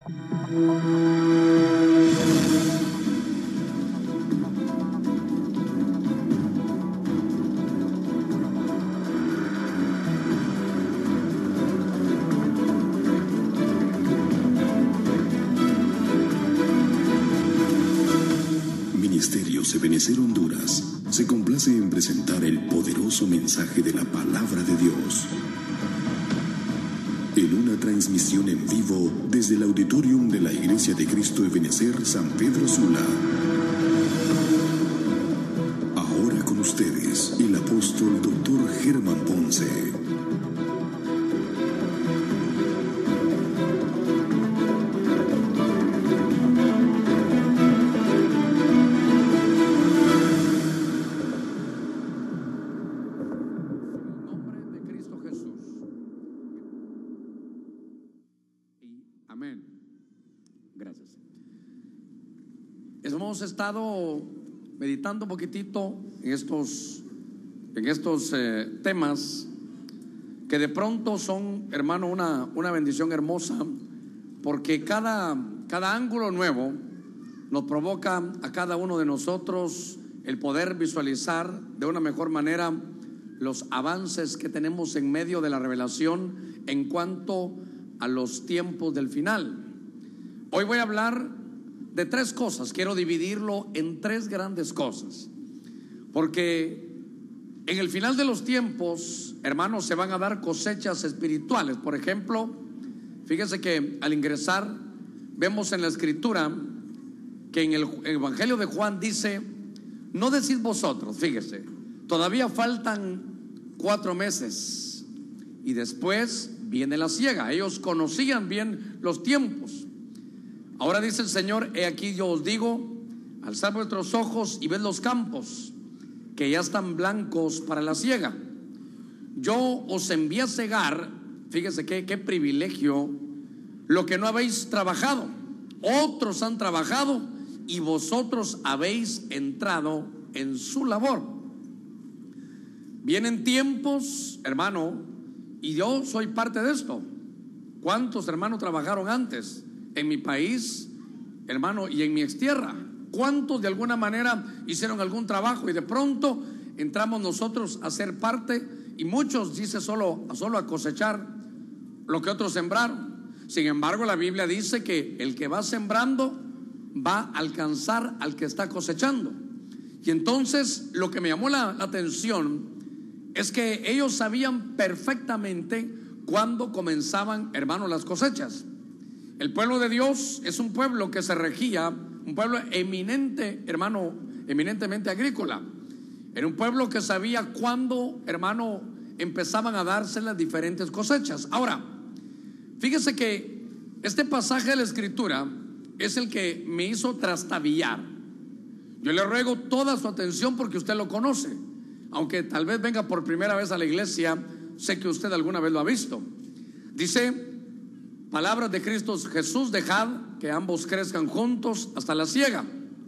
Ministerios Ebenecer Honduras se complace en presentar el poderoso mensaje de la Palabra de Dios en una transmisión en vivo desde el auditorium de la Iglesia de Cristo Ebenecer San Pedro Sula. Ahora con ustedes, el apóstol Dr. Germán Ponce. Amén. Gracias. Hemos estado meditando un poquitito en estos temas que de pronto son, hermano, una bendición hermosa, porque cada ángulo nuevo nos provoca a cada uno de nosotros el poder visualizar de una mejor manera los avances que tenemos en medio de la revelación en cuanto a los tiempos del final. Hoy voy a hablar de tres cosas. Quiero dividirlo en tres grandes cosas, porque en el final de los tiempos, hermanos, se van a dar cosechas espirituales. Por ejemplo, fíjese que al ingresar vemos en la escritura que en el Evangelio de Juan dice: no decís vosotros, fíjese, todavía faltan 4 meses y después viene la siega. Ellos conocían bien los tiempos. Ahora dice el Señor: he aquí yo os digo, alzad vuestros ojos y ved los campos, que ya están blancos para la siega. Yo os envié a cegar, fíjese qué privilegio, lo que no habéis trabajado. Otros han trabajado y vosotros habéis entrado en su labor. Vienen tiempos, hermano, y yo soy parte de esto. ¿Cuántos, hermanos, trabajaron antes en mi país, hermano, y en mi extierra? ¿Cuántos de alguna manera hicieron algún trabajo y de pronto entramos nosotros a ser parte? Y muchos dice solo a cosechar lo que otros sembraron. Sin embargo, la Biblia dice que el que va sembrando va a alcanzar al que está cosechando. Y entonces lo que me llamó la atención es que ellos sabían perfectamente cuándo comenzaban, hermanos, las cosechas. El pueblo de Dios es un pueblo que se regía, un pueblo eminente, hermano, eminentemente agrícola. Era un pueblo que sabía cuándo, hermano, empezaban a darse las diferentes cosechas. Ahora, fíjese que este pasaje de la Escritura es el que me hizo trastabillar. Yo le ruego toda su atención porque usted lo conoce. Aunque tal vez venga por primera vez a la iglesia, sé que usted alguna vez lo ha visto. Dice, palabras de Cristo Jesús: dejad que ambos crezcan juntos hasta la siega,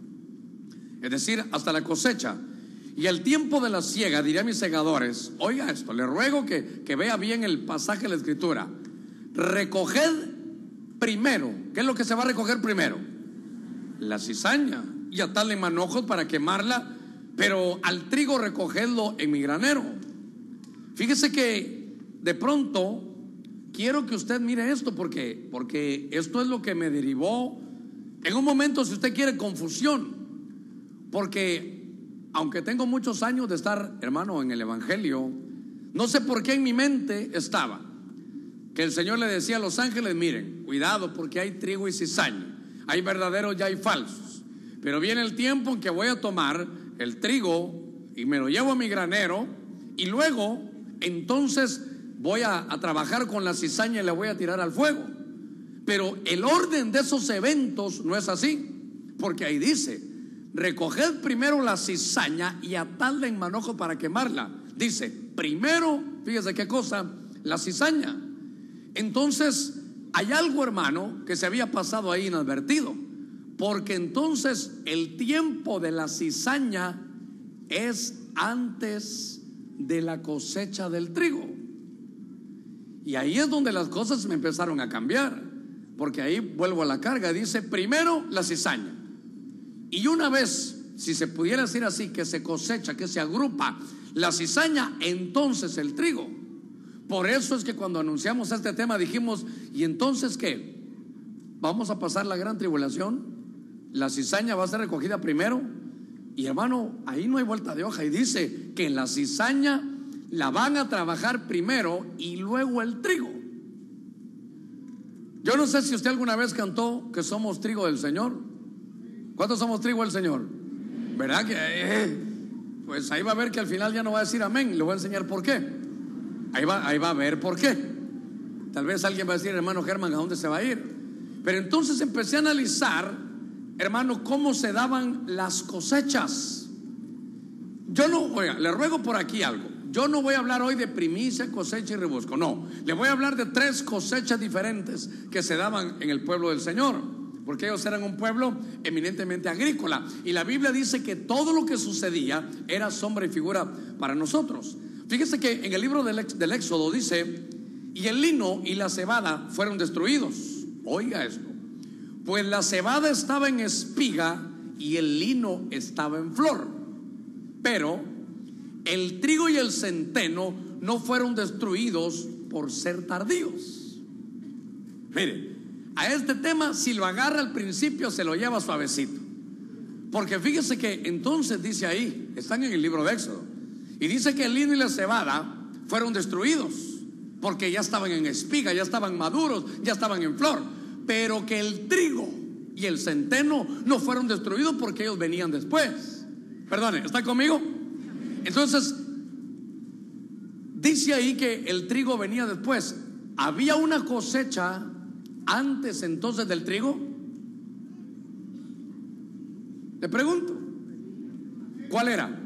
es decir, hasta la cosecha. Y el tiempo de la siega, diré a mis segadores, oiga esto, le ruego que vea bien el pasaje de la Escritura. Recoged primero. ¿Qué es lo que se va a recoger primero? La cizaña, y atadla en manojos para quemarla, pero al trigo recogedlo en mi granero. Fíjese que de pronto quiero que usted mire esto, porque esto es lo que me derivó en un momento, si usted quiere, confusión. Porque aunque tengo muchos años de estar, hermano, en el Evangelio, no sé por qué en mi mente estaba que el Señor le decía a los ángeles: miren, cuidado, porque hay trigo y cizaña, hay verdaderos y hay falsos, pero viene el tiempo en que voy a tomar el trigo y me lo llevo a mi granero, y luego entonces voy a trabajar con la cizaña y la voy a tirar al fuego. Pero el orden de esos eventos no es así, porque ahí dice: recoged primero la cizaña y atadla en manojo para quemarla. Dice primero, fíjese qué cosa, la cizaña. Entonces hay algo, hermano, que se había pasado ahí inadvertido, porque entonces el tiempo de la cizaña es antes de la cosecha del trigo. Y ahí es donde las cosas me empezaron a cambiar. porque ahí vuelvo a la carga. Dice primero la cizaña, y una vez, si se pudiera decir así, que se cosecha, que se agrupa la cizaña, entonces el trigo. Por eso es que cuando anunciamos este tema dijimos: ¿y entonces qué? ¿Vamos a pasar la gran tribulación? ¿La cizaña va a ser recogida primero? Y hermano, ahí no hay vuelta de hoja. Y dice que la cizaña la van a trabajar primero y luego el trigo. Yo no sé si usted alguna vez cantó que somos trigo del Señor. ¿Cuántos somos trigo del Señor? ¿Verdad que pues ahí va a ver que al final ya no va a decir amén? Le voy a enseñar por qué. Ahí va a ver por qué. Tal vez alguien va a decir: hermano Germán, ¿a dónde se va a ir? Pero entonces empecé a analizar, hermano, cómo se daban las cosechas. Yo no, oiga, le ruego por aquí algo. Yo no voy a hablar hoy de primicia, cosecha y rebusco. No, le voy a hablar de 3 cosechas diferentes que se daban en el pueblo del Señor, porque ellos eran un pueblo eminentemente agrícola. Y la Biblia dice que todo lo que sucedía era sombra y figura para nosotros. Fíjese que en el libro del Éxodo dice: y el lino y la cebada fueron destruidos. Oiga esto: pues la cebada estaba en espiga y el lino estaba en flor, pero el trigo y el centeno no fueron destruidos por ser tardíos. Mire, a este tema, si lo agarra al principio, se lo lleva suavecito, porque fíjese que entonces dice ahí, están en el libro de Éxodo, y dice que el lino y la cebada fueron destruidos porque ya estaban en espiga, ya estaban maduros, ya estaban en flor, pero que el trigo y el centeno no fueron destruidos porque ellos venían después. Perdone, ¿está conmigo? Entonces dice ahí que el trigo venía después. ¿Había una cosecha antes entonces del trigo? Le pregunto, ¿cuál era?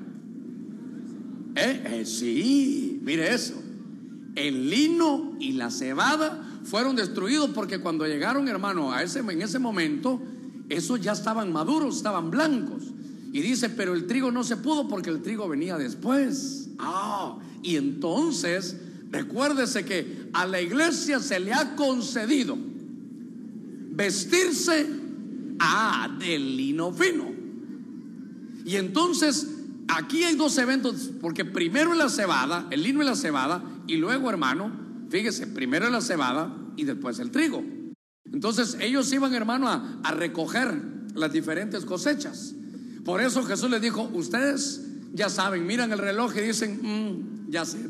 Sí, mire eso. El lino y la cebada fueron destruidos porque cuando llegaron, hermano, en ese momento, esos ya estaban maduros, estaban blancos. Y dice: pero el trigo no se pudo porque el trigo venía después. Y entonces, recuérdese que a la iglesia se le ha concedido vestirse del lino fino. Y entonces aquí hay 2 eventos, porque primero es la cebada, el lino y la cebada, y luego, hermano, fíjese, primero es la cebada y después el trigo. Entonces ellos iban, hermano, a recoger las diferentes cosechas. Por eso Jesús les dijo: ustedes ya saben, miran el reloj y dicen: ya sé,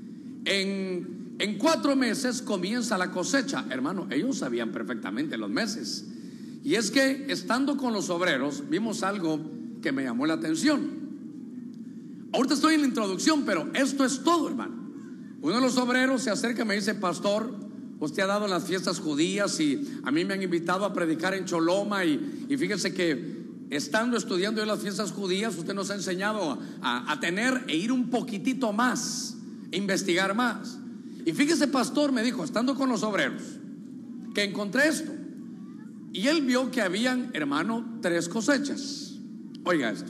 en 4 meses comienza la cosecha. Hermano, ellos sabían perfectamente los meses. Y es que estando con los obreros vimos algo que me llamó la atención. Ahorita estoy en la introducción, pero esto es todo, hermano. Uno de los obreros se acerca y me dice: pastor, usted ha dado en las fiestas judías y a mí me han invitado a predicar en Choloma, y fíjese que estando estudiando en las fiestas judías, usted nos ha enseñado a tener e ir un poquitito más, investigar más. Y fíjese, pastor, me dijo, estando con los obreros, que encontré esto. Y él vio que habían, hermano, 3 cosechas. Oiga esto.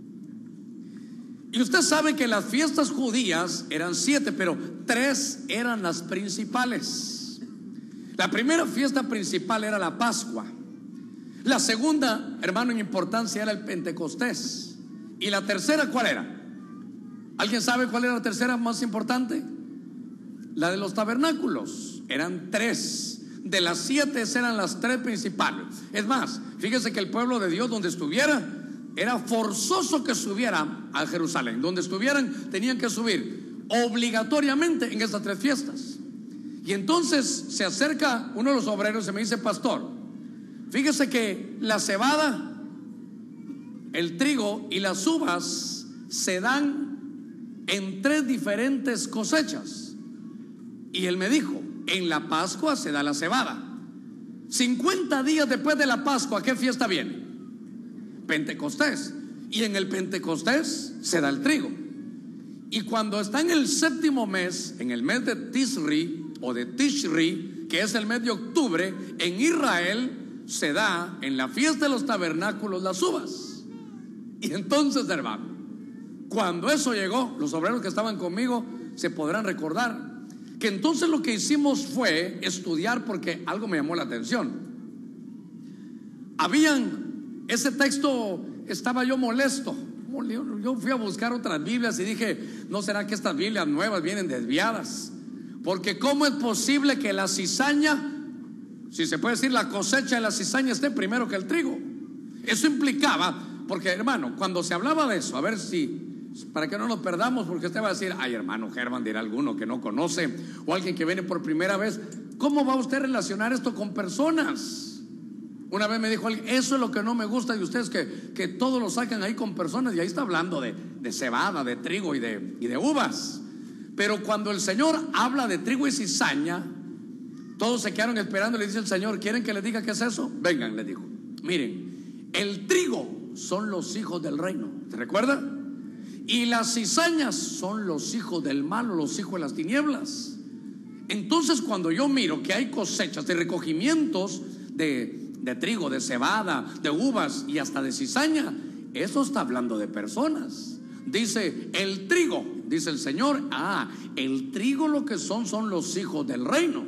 Y usted sabe que las fiestas judías eran 7, pero 3 eran las principales. La primera fiesta principal era la Pascua. La segunda, hermano, en importancia era el Pentecostés. Y la tercera, ¿cuál era? ¿Alguien sabe cuál era la tercera más importante? La de los tabernáculos. Eran 3. De las 7 eran las 3 principales. Es más, fíjese que el pueblo de Dios, donde estuviera, era forzoso que subiera a Jerusalén. Donde estuvieran tenían que subir obligatoriamente en estas 3 fiestas. Y entonces se acerca uno de los obreros y me dice: pastor, fíjese que la cebada, el trigo y las uvas se dan en 3 diferentes cosechas. Y él me dijo: en la Pascua se da la cebada. 50 días después de la Pascua, ¿qué fiesta viene? Pentecostés. Y en el Pentecostés se da el trigo. Y cuando está en el 7º mes, en el mes de Tisri o de Tishri, que es el mes de octubre, en Israel se da en la fiesta de los tabernáculos las uvas. Y entonces, hermano, cuando eso llegó, los obreros que estaban conmigo se podrán recordar que entonces lo que hicimos fue estudiar, porque algo me llamó la atención. Ese texto, estaba yo molesto. Yo fui a buscar otras Biblias y dije, ¿no será que estas Biblias nuevas vienen desviadas? Porque ¿cómo es posible que la cizaña, si se puede decir la cosecha de la cizaña, esté primero que el trigo? Eso implicaba, porque hermano, cuando se hablaba de eso, a ver si, para que no nos perdamos, porque usted va a decir, ay hermano Germán, dirá alguno que no conoce, o alguien que viene por primera vez, ¿cómo va usted a relacionar esto con personas? Una vez me dijo alguien, eso es lo que no me gusta de ustedes, que todos lo sacan ahí con personas, y ahí está hablando de cebada, de trigo y de uvas. Pero cuando el Señor habla de trigo y cizaña, todos se quedaron esperando. Le dice el Señor, ¿quieren que les diga qué es eso? Vengan, les dijo, miren, el trigo son los hijos del reino, ¿se recuerda? Y las cizañas son los hijos del mal, los hijos de las tinieblas. Entonces cuando yo miro que hay cosechas de recogimientos de trigo, de cebada, de uvas y hasta de cizaña, eso está hablando de personas. Dice el trigo, dice el Señor, el trigo lo que son los hijos del reino,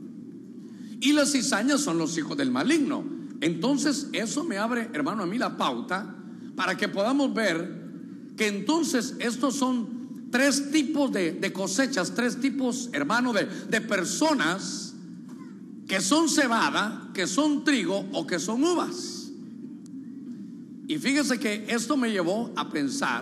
y las cizañas son los hijos del maligno. Entonces eso me abre, hermano, a mí la pauta para que podamos ver que entonces estos son tres tipos de cosechas, tres tipos, hermano, de personas que son cebada, que son trigo o que son uvas. Y fíjese que esto me llevó a pensar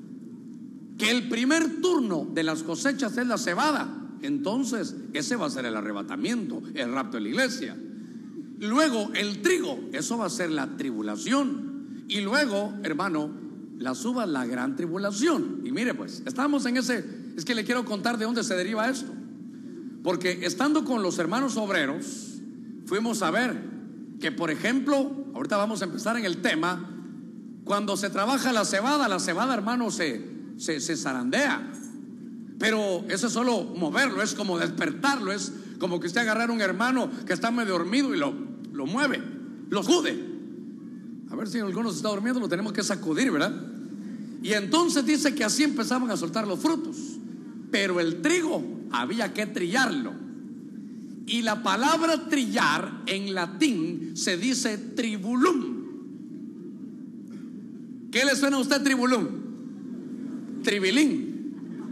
que el primer turno de las cosechas es la cebada. Entonces ese va a ser el arrebatamiento, el rapto de la iglesia. Luego el trigo, eso va a ser la tribulación. Y luego, hermano, las uvas, la gran tribulación. Y mire pues, estamos en ese, es que le quiero contar de dónde se deriva esto. Porque estando con los hermanos obreros, fuimos a ver que, por ejemplo, ahorita vamos a empezar en el tema, cuando se trabaja la cebada, hermano, se zarandea. Pero eso es solo moverlo, es como despertarlo, es como que usted agarrar a un hermano que está medio dormido y lo mueve, lo sacude. A ver si alguno se está durmiendo, lo tenemos que sacudir, ¿verdad? Y entonces dice que así empezaban a soltar los frutos. Pero el trigo había que trillarlo. Y la palabra trillar en latín se dice tribulum. ¿Qué le suena a usted tribulum? Tribilín.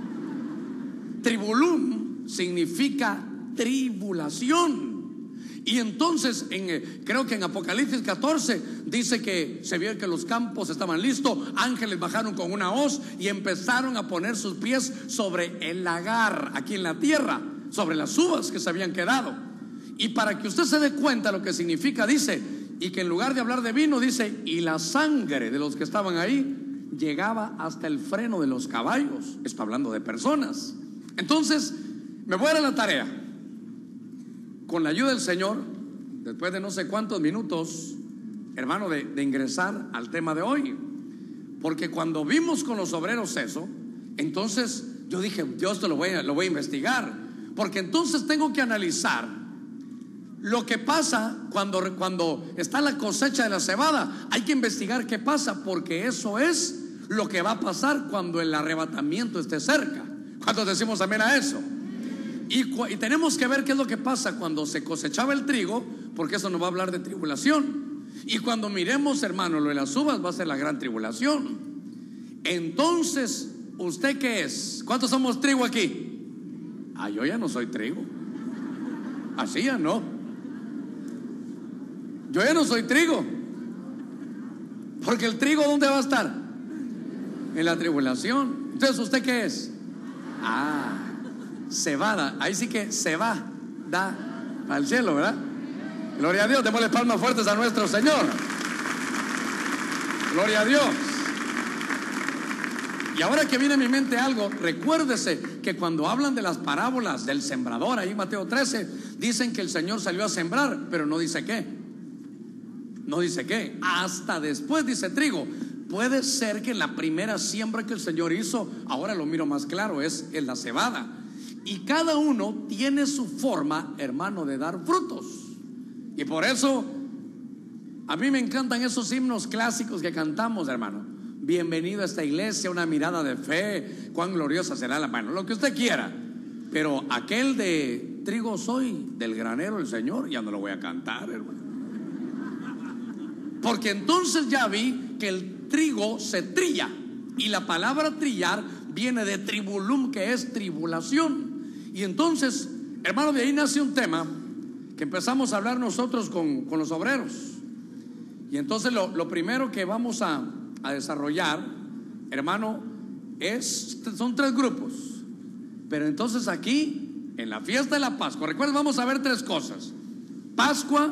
Tribulum significa tribulación. Y entonces creo que en Apocalipsis 14 dice que se vio que los campos estaban listos, ángeles bajaron con una hoz y empezaron a poner sus pies sobre el lagar aquí en la tierra, sobre las uvas que se habían quedado. Y para que usted se dé cuenta lo que significa, dice, y que en lugar de hablar de vino, dice, y la sangre de los que estaban ahí llegaba hasta el freno de los caballos. Está hablando de personas. Entonces me voy a dar la tarea, con la ayuda del Señor, después de no sé cuántos minutos, hermano, de ingresar al tema de hoy. Porque cuando vimos con los obreros eso, entonces yo dije, Dios, lo voy a investigar. Porque entonces tengo que analizar lo que pasa cuando está la cosecha de la cebada. Hay que investigar qué pasa, porque eso es lo que va a pasar cuando el arrebatamiento esté cerca. ¿Cuántos decimos amén a eso? Y tenemos que ver qué es lo que pasa cuando se cosechaba el trigo, porque eso nos va a hablar de tribulación. Y cuando miremos, hermano, lo de las uvas, va a ser la gran tribulación. Entonces, ¿usted qué es? ¿Cuántos somos trigo aquí? Yo ya no soy trigo. Así ya no. Yo ya no soy trigo. Porque el trigo, ¿dónde va a estar? En la tribulación. Entonces, ¿usted qué es? Cebada. Ahí sí que se va, da al cielo, ¿verdad? Gloria a Dios. Démosle palmas fuertes a nuestro Señor. Gloria a Dios. Y ahora que viene a mi mente algo, recuérdese que cuando hablan de las parábolas del sembrador, ahí en Mateo 13, dicen que el Señor salió a sembrar, pero no dice qué. No dice qué. Hasta después dice trigo. Puede ser que en la primera siembra que el Señor hizo, ahora lo miro más claro, es en la cebada. Y cada uno tiene su forma, hermano, de dar frutos. Y por eso a mí me encantan esos himnos clásicos que cantamos, hermano. Bienvenido a esta iglesia, una mirada de fe, cuán gloriosa será la mano, lo que usted quiera. Pero aquel de trigo soy, del granero el Señor, ya no lo voy a cantar, hermano. Porque entonces ya vi que el trigo se trilla, y la palabra trillar viene de tribulum, que es tribulación. Y entonces, hermano, de ahí nace un tema que empezamos a hablar nosotros con los obreros. Y entonces lo primero que vamos a desarrollar, hermano, son 3 grupos. Pero entonces aquí, en la fiesta de la Pascua, recuerden, vamos a ver 3 cosas: Pascua,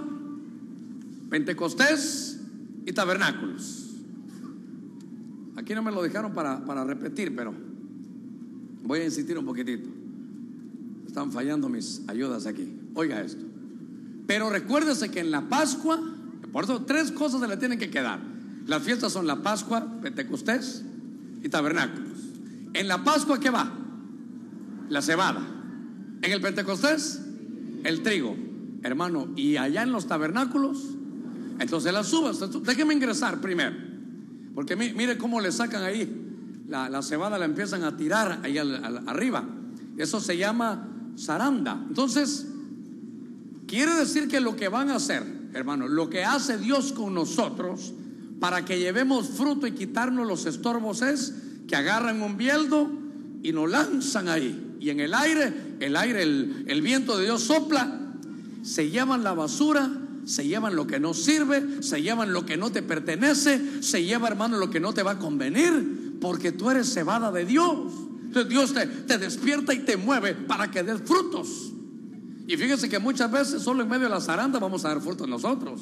Pentecostés y tabernáculos. Aquí no me lo dejaron para repetir, pero voy a insistir un poquitito. Están fallando mis ayudas aquí. Oiga esto. Pero recuérdese que en la Pascua, por eso 3 cosas se le tienen que quedar. Las fiestas son la Pascua, Pentecostés y tabernáculos. En la Pascua, ¿qué va? La cebada. En el Pentecostés, el trigo, hermano. Y allá en los tabernáculos, entonces las uvas. Déjeme ingresar primero, porque mire cómo le sacan ahí la cebada, la empiezan a tirar ahí arriba. Eso se llama zaranda. Entonces, quiere decir que lo que van a hacer, hermano, lo que hace Dios con nosotros para que llevemos fruto y quitarnos los estorbos, es que agarran un bieldo y nos lanzan ahí. Y en el aire, el viento de Dios sopla, se llevan la basura, se llevan lo que no sirve, se llevan lo que no te pertenece, se lleva, hermano, lo que no te va a convenir, porque tú eres cebada de Dios. Entonces Dios te despierta y te mueve para que des frutos. Y fíjese que muchas veces solo en medio de la zaranda vamos a dar frutos nosotros.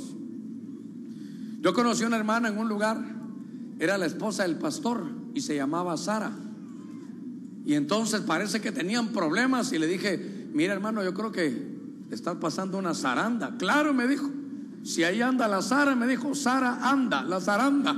Yo conocí a una hermana en un lugar, era la esposa del pastor y se llamaba Sara. Y entonces parece que tenían problemas y le dije: mira, hermano, yo creo que está pasando una zaranda. Claro, me dijo, si ahí anda la Sara, me dijo, Sara anda, la zaranda.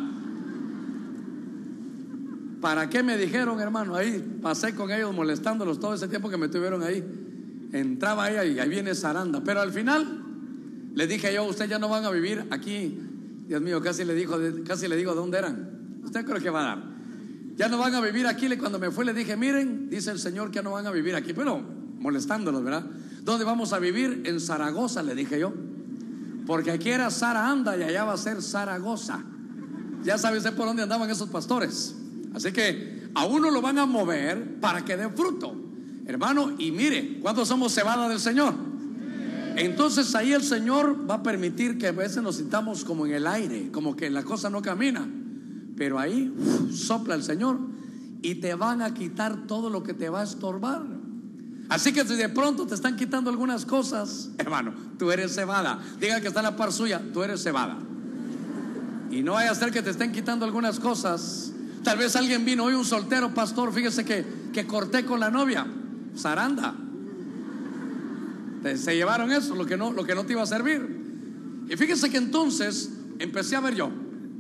¿Para qué me dijeron, hermano? Ahí pasé con ellos molestándolos todo ese tiempo que me tuvieron ahí. Entraba ella y ahí viene zaranda. Pero al final le dije yo: ustedes ya no van a vivir aquí. Dios mío, casi le digo de dónde eran. Usted creo que va a dar. Ya no van a vivir aquí. Cuando me fue le dije: miren, dice el Señor que ya no van a vivir aquí. Pero molestándolos, ¿verdad? ¿Dónde vamos a vivir? En Zaragoza, le dije yo. Porque aquí era Sara anda y allá va a ser Zaragoza. Ya sabe usted por dónde andaban esos pastores. Así que a uno lo van a mover para que dé fruto, hermano. Y mire, ¿cuántos somos cebada del Señor? Entonces ahí el Señor va a permitir que a veces nos sintamos como en el aire, como que la cosa no camina. Pero ahí sopla el Señor y te van a quitar todo lo que te va a estorbar. Así que si de pronto te están quitando algunas cosas, hermano, tú eres cebada. Diga que está en la par suya, tú eres cebada. Y no vaya a ser que te estén quitando algunas cosas. Tal vez alguien vino hoy, un soltero, pastor, fíjese que corté con la novia, zaranda. Se llevaron eso, lo que no te iba a servir. Y fíjese que entonces empecé a ver yo.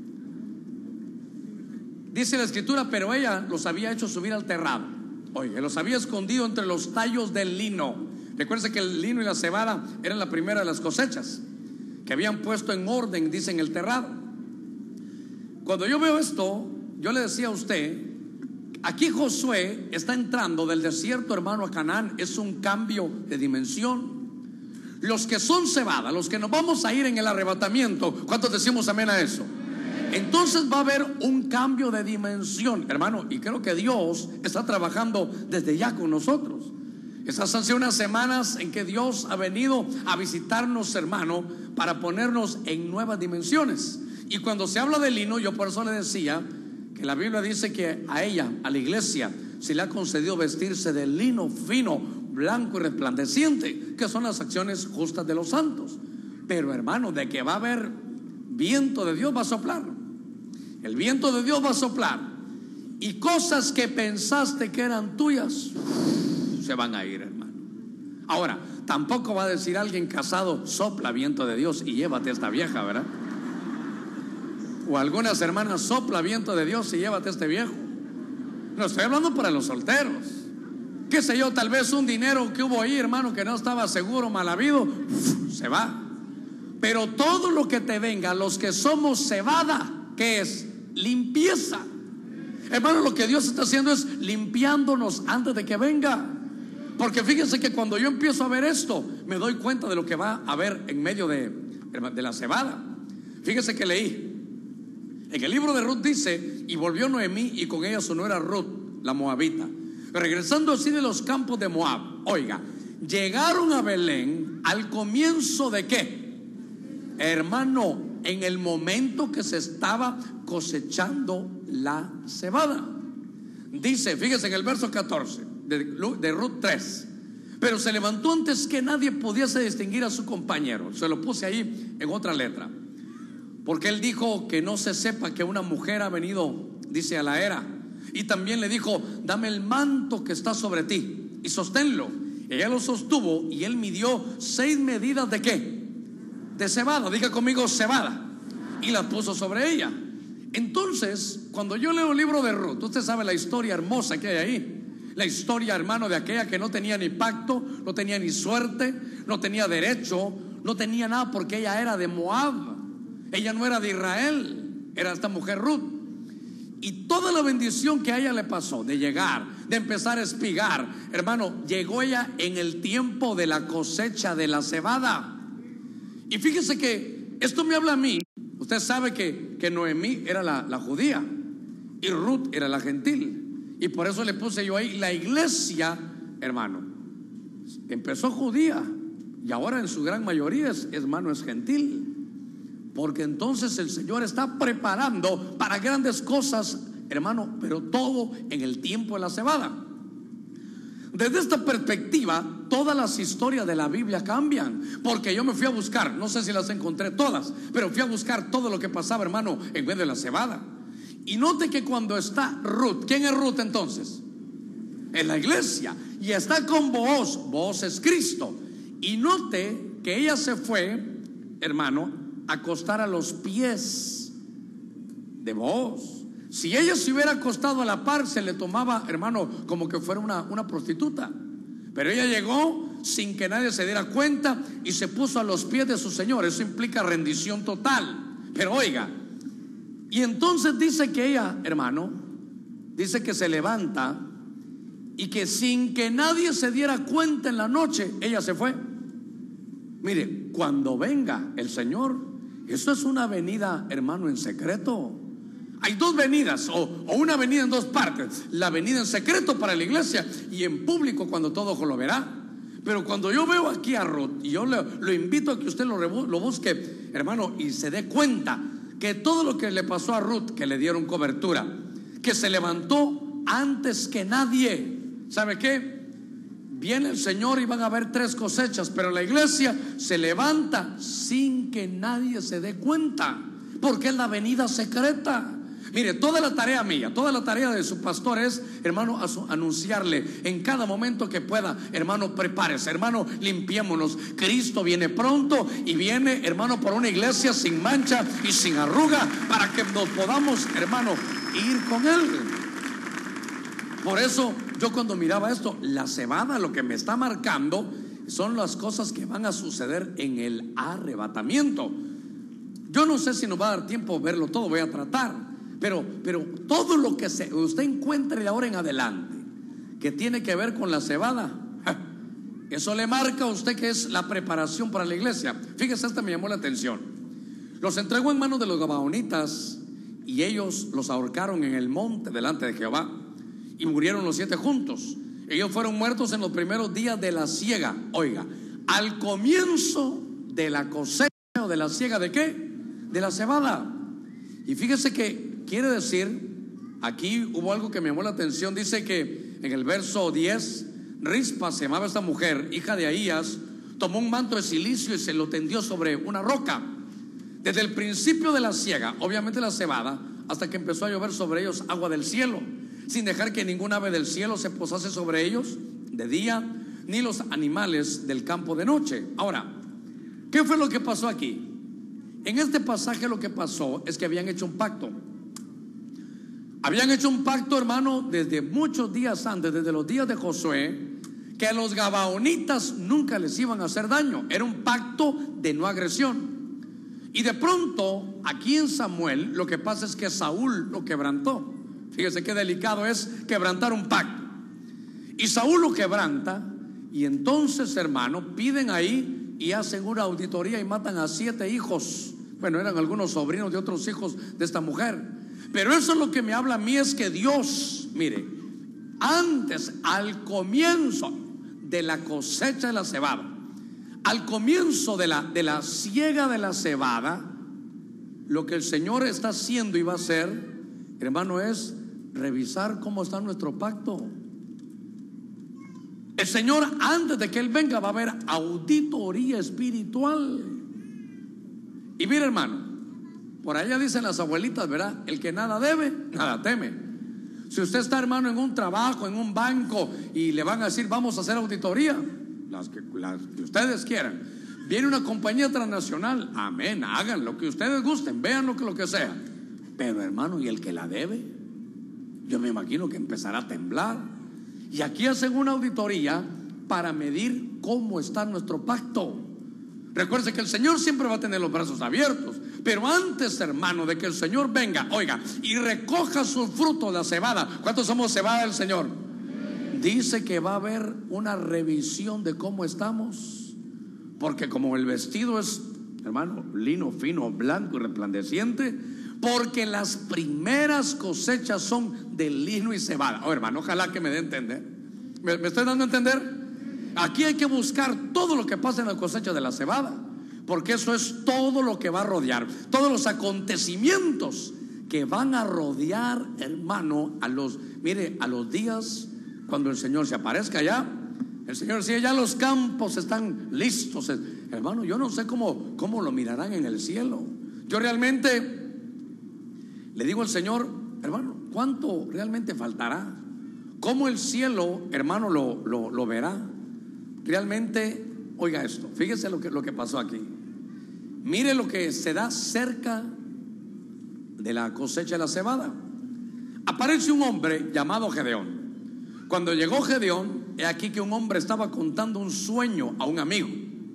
Dice la escritura: pero ella los había hecho subir al terrado. Oye, los había escondido entre los tallos del lino. Recuérdense que el lino y la cebada eran la primera de las cosechas que habían puesto en orden, dice, en el terrado. Cuando yo veo esto, yo le decía a usted, aquí Josué está entrando del desierto, hermano, a Canaán. Es un cambio de dimensión. Los que son cebada, los que nos vamos a ir en el arrebatamiento, ¿cuántos decimos amén a eso? Entonces va a haber un cambio de dimensión, hermano. Y creo que Dios está trabajando desde ya con nosotros. Esas han sido unas semanas en que Dios ha venido a visitarnos, hermano, para ponernos en nuevas dimensiones. Y cuando se habla de lino, yo por eso le decía que la Biblia dice que a ella, a la iglesia, se le ha concedido vestirse de lino fino, blanco y resplandeciente, que son las acciones justas de los santos. Pero, hermano, de que va a haber viento de Dios, va a soplar. El viento de Dios va a soplar. Y cosas que pensaste que eran tuyas se van a ir, hermano. Ahora, tampoco va a decir alguien casado: sopla viento de Dios y llévate a esta vieja, ¿verdad? O algunas hermanas: sopla viento de Dios y llévate a este viejo. No estoy hablando para los solteros. Qué sé yo, tal vez un dinero que hubo ahí, hermano, que no estaba seguro, mal habido, se va. Pero todo lo que te venga, los que somos cebada, ¿qué es? Limpieza. Hermano, lo que Dios está haciendo es limpiándonos antes de que venga. Porque fíjense que cuando yo empiezo a ver esto, me doy cuenta de lo que va a haber en medio de la cebada. Fíjense que leí en el libro de Ruth, dice: y volvió Noemí y con ella su nuera Ruth, la moabita, regresando así de los campos de Moab. Oiga, llegaron a Belén al comienzo de ¿qué? Hermano, en el momento que se estaba cosechando la cebada. Dice, fíjese en el verso 14 de Ruth 3: pero se levantó antes que nadie pudiese distinguir a su compañero. Se lo puse ahí en otra letra, porque él dijo que no se sepa que una mujer ha venido, dice, a la era. Y también le dijo: dame el manto que está sobre ti y sosténlo. Ella lo sostuvo y él midió 6 medidas de ¿qué? De cebada. Diga conmigo, cebada. Y las puso sobre ella. Entonces, cuando yo leo el libro de Ruth, usted sabe la historia hermosa que hay ahí. La historia, hermano, de aquella que no tenía ni pacto, no tenía ni suerte, no tenía derecho, no tenía nada, porque ella era de Moab. Ella no era de Israel, era esta mujer Ruth. Y toda la bendición que a ella le pasó, de llegar, de empezar a espigar, hermano, llegó ella en el tiempo de la cosecha de la cebada. Y fíjese que esto me habla a mí. Usted sabe que Noemí era la judía y Ruth era la gentil. Y por eso le puse yo ahí: la iglesia, hermano, empezó judía y ahora en su gran mayoría es gentil. Porque entonces el Señor está preparando para grandes cosas, hermano, pero todo en el tiempo de la cebada. Desde esta perspectiva, todas las historias de la Biblia cambian. Porque yo me fui a buscar, no sé si las encontré todas, pero fui a buscar todo lo que pasaba, hermano, en medio de la cebada. Y note que cuando está Ruth, ¿quién es Ruth entonces? En la iglesia. Y está con Booz. Booz es Cristo. Y note que ella se fue, hermano, acostar a los pies de Booz. Si ella se hubiera acostado a la par, se le tomaba, hermano, como que fuera una prostituta. Pero ella llegó sin que nadie se diera cuenta y se puso a los pies de su Señor. Eso implica rendición total. Pero oiga, y entonces dice que ella, hermano, dice que se levanta y que sin que nadie se diera cuenta en la noche, ella se fue. Mire, cuando venga el Señor, esto es una venida, hermano, en secreto. Hay dos venidas, o una venida en dos partes: la venida en secreto para la iglesia y en público cuando todo ojo lo verá. Pero cuando yo veo aquí a Ruth, y yo lo invito a que usted lo busque, hermano, y se dé cuenta que todo lo que le pasó a Ruth, que le dieron cobertura, que se levantó antes que nadie. ¿Sabe qué? Viene el Señor y van a haber 3 cosechas, pero la iglesia se levanta sin que nadie se dé cuenta, porque es la venida secreta. Mire, toda la tarea mía, toda la tarea de su pastor es, hermano, anunciarle en cada momento que pueda: hermano, prepárese, hermano, limpiémonos. Cristo viene pronto y viene, hermano, por una iglesia sin mancha y sin arruga, para que nos podamos, hermano, ir con Él. Por eso yo cuando miraba esto, la cebada, lo que me está marcando son las cosas que van a suceder en el arrebatamiento. Yo no sé si nos va a dar tiempo verlo todo, voy a tratar. Pero todo lo que usted encuentre de ahora en adelante que tiene que ver con la cebada, eso le marca a usted que es la preparación para la iglesia. Fíjese, esta me llamó la atención. Los entregó en manos de los gabaonitas y ellos los ahorcaron en el monte delante de Jehová, y murieron los 7 juntos. Ellos fueron muertos en los primeros días de la siega. Oiga, al comienzo de la cosecha o de la siega, ¿de qué? De la cebada. Y fíjese que quiere decir, aquí hubo algo que me llamó la atención. Dice que en el verso 10, Rispa, se llamaba esta mujer, hija de Ahías, tomó un manto de silicio y se lo tendió sobre una roca. Desde el principio de la siega, obviamente la cebada, hasta que empezó a llover sobre ellos agua del cielo, sin dejar que ningún ave del cielo se posase sobre ellos de día, ni los animales del campo de noche. Ahora, ¿qué fue lo que pasó aquí? En este pasaje lo que pasó es que habían hecho un pacto. Habían hecho un pacto, hermano, desde muchos días antes, desde los días de Josué, que a los gabaonitas nunca les iban a hacer daño. Era un pacto de no agresión. Y de pronto, aquí en Samuel, lo que pasa es que Saúl lo quebrantó. Fíjese qué delicado es quebrantar un pacto. Y Saúl lo quebranta, Y entonces, hermano, piden ahí y hacen una auditoría y matan a 7 hijos. Bueno, eran algunos sobrinos de otros hijos de esta mujer. Pero eso es lo que me habla a mí, es que Dios, mire, antes, al comienzo de la cosecha de la cebada, al comienzo de la siega de la cebada, lo que el Señor está haciendo y va a hacer, hermano, es revisar cómo está nuestro pacto. El Señor, antes de que Él venga, va a haber auditoría espiritual. Y mire, hermano, por allá dicen las abuelitas, ¿verdad? El que nada debe, nada teme. Si usted está, hermano, en un trabajo, en un banco, y le van a decir, vamos a hacer auditoría, las que ustedes quieran. Viene una compañía transnacional, amén, hagan lo que ustedes gusten, vean lo que sea. Pero, hermano, ¿y el que la debe? Yo me imagino que empezará a temblar. Y aquí hacen una auditoría para medir cómo está nuestro pacto. Recuerde que el Señor siempre va a tener los brazos abiertos. Pero antes, hermano, de que el Señor venga, oiga, y recoja su fruto, la cebada. ¿Cuántos somos cebada del Señor? Dice que va a haber una revisión de cómo estamos. Porque como el vestido es, hermano, lino fino, blanco y resplandeciente, porque las primeras cosechas son de lino y cebada. Oh, hermano, ojalá que me dé a entender. ¿Me estoy dando a entender? Aquí hay que buscar todo lo que pasa en la cosecha de la cebada, porque eso es todo lo que va a rodear, todos los acontecimientos que van a rodear, hermano, a los días cuando el Señor se aparezca ya. El Señor decía, ya los campos están listos. Hermano, yo no sé cómo lo mirarán en el cielo. Yo realmente le digo al Señor, hermano, ¿cuánto realmente faltará? ¿Cómo el cielo, hermano, lo verá? Realmente, oiga esto, fíjese lo que pasó aquí. Mire lo que se da cerca de la cosecha de la cebada. Aparece un hombre llamado Gedeón. Cuando llegó Gedeón, he aquí que un hombre estaba contando un sueño a un amigo.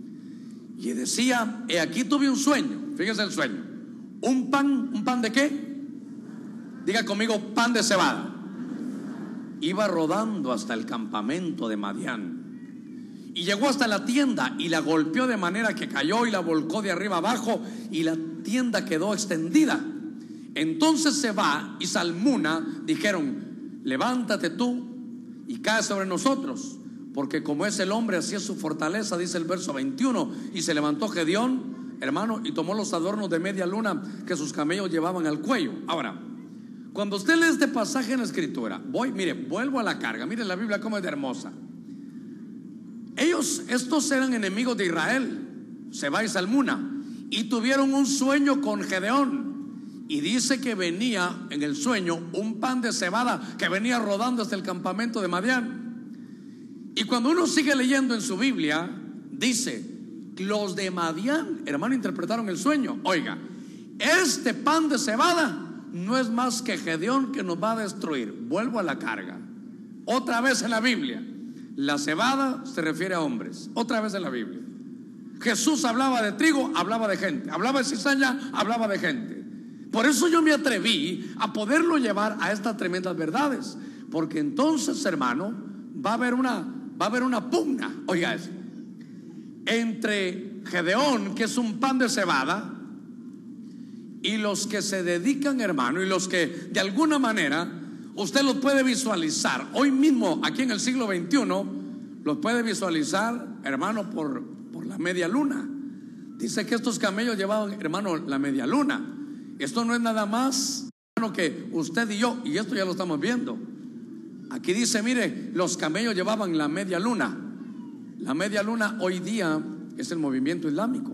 Y decía, he aquí tuve un sueño. Fíjese el sueño. ¿Un pan de qué? Diga conmigo, pan de cebada. Iba rodando hasta el campamento de Madián y llegó hasta la tienda y la golpeó de manera que cayó y la volcó de arriba abajo y la tienda quedó extendida. Entonces Seba y Salmuna dijeron, levántate tú y cae sobre nosotros, porque como es el hombre, así es su fortaleza, dice el verso 21. Y se levantó Gedeón, hermano, y tomó los adornos de media luna que sus camellos llevaban al cuello. Ahora, cuando usted lee este pasaje en la escritura, vuelvo a la carga. Mire la Biblia cómo es de hermosa. Estos eran enemigos de Israel, Seba y Salmuna, y tuvieron un sueño con Gedeón. Y dice que venía en el sueño un pan de cebada que venía rodando hasta el campamento de Madián. Y cuando uno sigue leyendo en su Biblia, dice, los de Madián, hermano, interpretaron el sueño. Oiga, este pan de cebada no es más que Gedeón que nos va a destruir. Vuelvo a la carga. Otra vez en la Biblia, la cebada se refiere a hombres. Otra vez en la Biblia. Jesús hablaba de trigo, hablaba de gente. Hablaba de cizaña, hablaba de gente. Por eso yo me atreví a poderlo llevar a estas tremendas verdades, porque entonces, hermano, va a haber una pugna, oiga eso, entre Gedeón, que es un pan de cebada, y los que se dedican, hermano, y los que de alguna manera usted los puede visualizar hoy mismo aquí en el siglo XXI, los puede visualizar, hermano, por la media luna. Dice que estos camellos llevaban, hermano, la media luna. Esto no es nada más, hermano, que usted y yo, y esto ya lo estamos viendo. Aquí dice, mire, los camellos llevaban la media luna. La media luna hoy día es el movimiento islámico.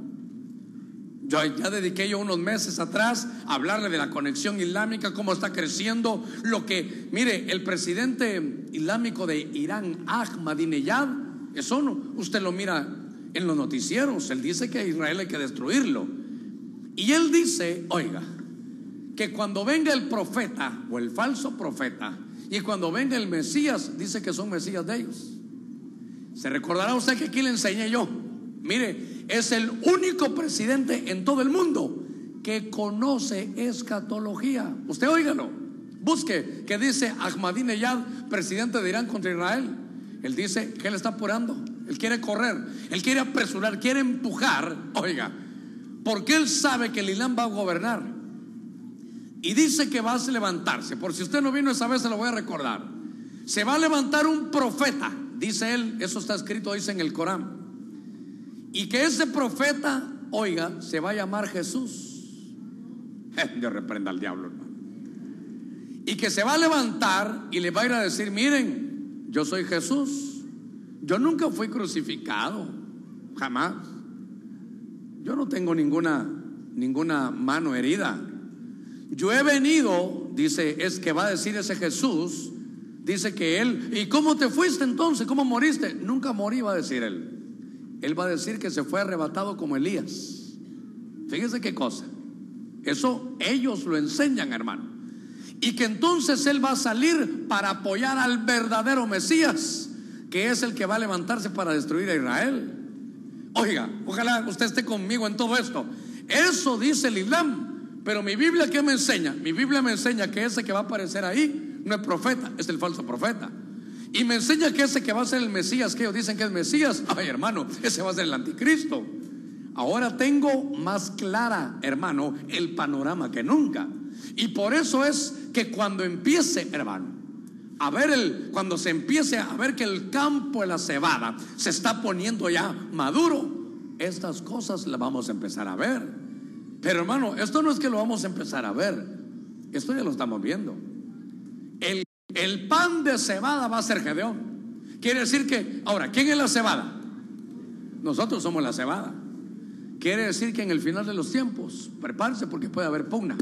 Ya dediqué yo unos meses atrás a hablarle de la conexión islámica, cómo está creciendo. Mire, el presidente islámico de Irán, Ahmadinejad, eso no, usted lo mira en los noticieros. Él dice que a Israel hay que destruirlo. Y él dice, oiga, que cuando venga el profeta o el falso profeta y cuando venga el Mesías, dice que son Mesías de ellos. Se recordará usted que aquí le enseñé yo. Mire, es el único presidente en todo el mundo que conoce escatología. Usted óigalo, busque que dice Ahmadinejad, presidente de Irán contra Israel. Él dice que él está apurando él quiere correr, él quiere apresurar, quiere empujar, oiga, porque él sabe que Elam va a gobernar. Y dice que va a levantarse, por si usted no vino esa vez se lo voy a recordar. Se va a levantar un profeta, dice él, eso está escrito, dice en el Corán. Y que ese profeta, oiga, se va a llamar Jesús. Dios reprenda al diablo, hermano. Y que se va a levantar y le va a ir a decir: miren, yo soy Jesús, yo nunca fui crucificado, jamás. Yo no tengo ninguna mano herida. Yo he venido, dice, es que va a decir ese Jesús, dice que él, ¿y cómo te fuiste entonces? ¿Cómo moriste? Nunca morí, va a decir él. Él va a decir que se fue arrebatado como Elías. Fíjese qué cosa. Eso ellos lo enseñan, hermano. Y que entonces él va a salir para apoyar al verdadero Mesías, que es el que va a levantarse para destruir a Israel. Oiga, ojalá usted esté conmigo en todo esto. Eso dice el Islam. Pero mi Biblia, ¿qué me enseña? Mi Biblia me enseña que ese que va a aparecer ahí no es profeta, es el falso profeta. Y me enseña que ese que va a ser el Mesías, que ellos dicen que es Mesías, ay hermano, ese va a ser el anticristo. Ahora tengo más clara, hermano, el panorama que nunca. Y por eso es que cuando empiece, hermano, a ver cuando se empiece a ver que el campo de la cebada se está poniendo ya maduro, estas cosas las vamos a empezar a ver. Pero hermano, esto no es que lo vamos a empezar a ver, esto ya lo estamos viendo. El pan de cebada va a ser Gedeón. Quiere decir que, ahora, ¿quién es la cebada? Nosotros somos la cebada. Quiere decir que en el final de los tiempos, prepárense porque puede haber pugna.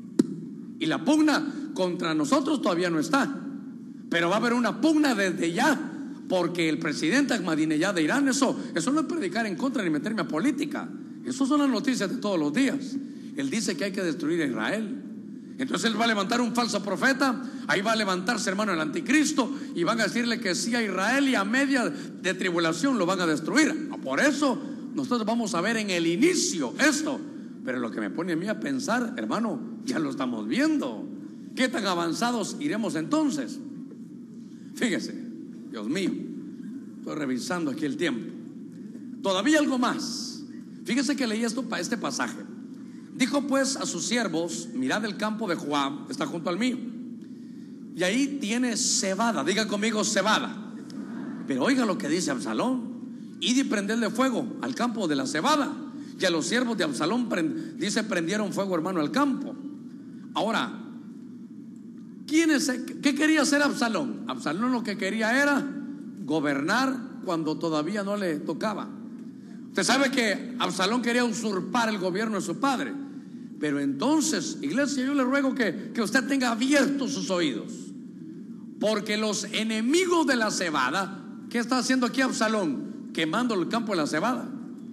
Y la pugna contra nosotros todavía no está, pero va a haber una pugna desde ya, porque el presidente Ahmadinejad de Irán, eso no es predicar en contra ni meterme a política. Esas son las noticias de todos los días. Él dice que hay que destruir a Israel. Entonces él va a levantar un falso profeta. Ahí va a levantarse, hermano, el anticristo, y van a decirle que sí a Israel, y a media de tribulación lo van a destruir. Por eso nosotros vamos a ver en el inicio esto. Pero lo que me pone a mí a pensar, hermano, ya lo estamos viendo. ¿Qué tan avanzados iremos entonces? Fíjese, Dios mío, estoy revisando aquí el tiempo. Todavía algo más. Fíjese que leí este pasaje. Dijo pues a sus siervos: mirad el campo de Joab, está junto al mío, y ahí tiene cebada. Diga conmigo, cebada. Pero oiga lo que dice Absalón: id y prendedle fuego al campo de la cebada. Y a los siervos de Absalón prendieron fuego, hermano, al campo. Ahora, ¿qué quería hacer Absalón? Absalón lo que quería era gobernar cuando todavía no le tocaba. Usted sabe que Absalón quería usurpar el gobierno de su padre. Pero entonces, iglesia, yo le ruego que usted tenga abiertos sus oídos, porque los enemigos de la cebada, ¿qué está haciendo aquí Absalón? Quemando el campo de la cebada.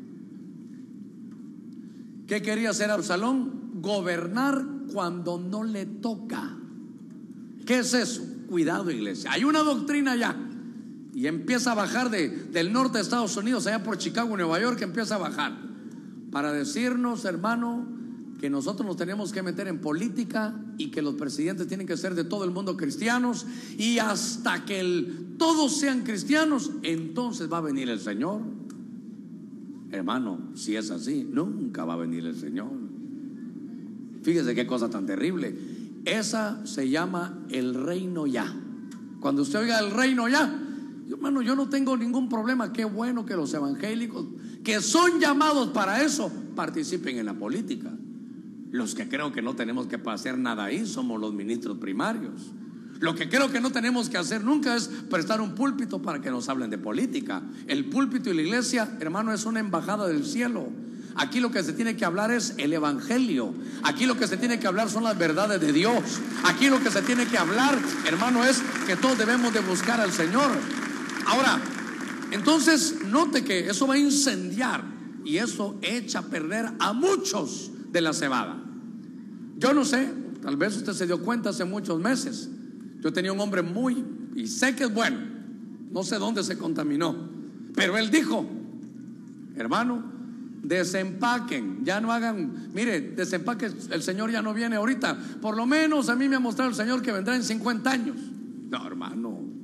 ¿Qué quería hacer Absalón? Gobernar cuando no le toca. ¿Qué es eso? Cuidado, iglesia, hay una doctrina ya, y empieza a bajar del norte de Estados Unidos, allá por Chicago, Nueva York, que empieza a bajar para decirnos, hermano, que nosotros nos tenemos que meter en política, y que los presidentes tienen que ser de todo el mundo cristianos, y hasta que todos sean cristianos, entonces va a venir el Señor. Hermano, si es así, nunca va a venir el Señor. Fíjese qué cosa tan terrible. Esa se llama el reino ya. Cuando usted oiga el reino ya, hermano, yo no tengo ningún problema. Qué bueno que los evangélicos, que son llamados para eso, participen en la política. Los que creo que no tenemos que hacer nada ahí somos los ministros primarios. Lo que creo que no tenemos que hacer nunca es prestar un púlpito para que nos hablen de política. El púlpito y la iglesia, hermano, es una embajada del cielo. Aquí lo que se tiene que hablar es el evangelio. Aquí lo que se tiene que hablar son las verdades de Dios. Aquí lo que se tiene que hablar, hermano, es que todos debemos de buscar al Señor. Ahora, entonces note que eso va a incendiar, y eso echa a perder a muchos de la cebada. Yo no sé, tal vez usted se dio cuenta hace muchos meses. Yo tenía un hombre y sé que es bueno, no sé dónde se contaminó, pero él dijo: hermano, desempaquen, ya no hagan, mire, desempaquen, el Señor ya no viene ahorita. Por lo menos a mí me ha mostrado el Señor que vendrá en 50 años. No, hermano,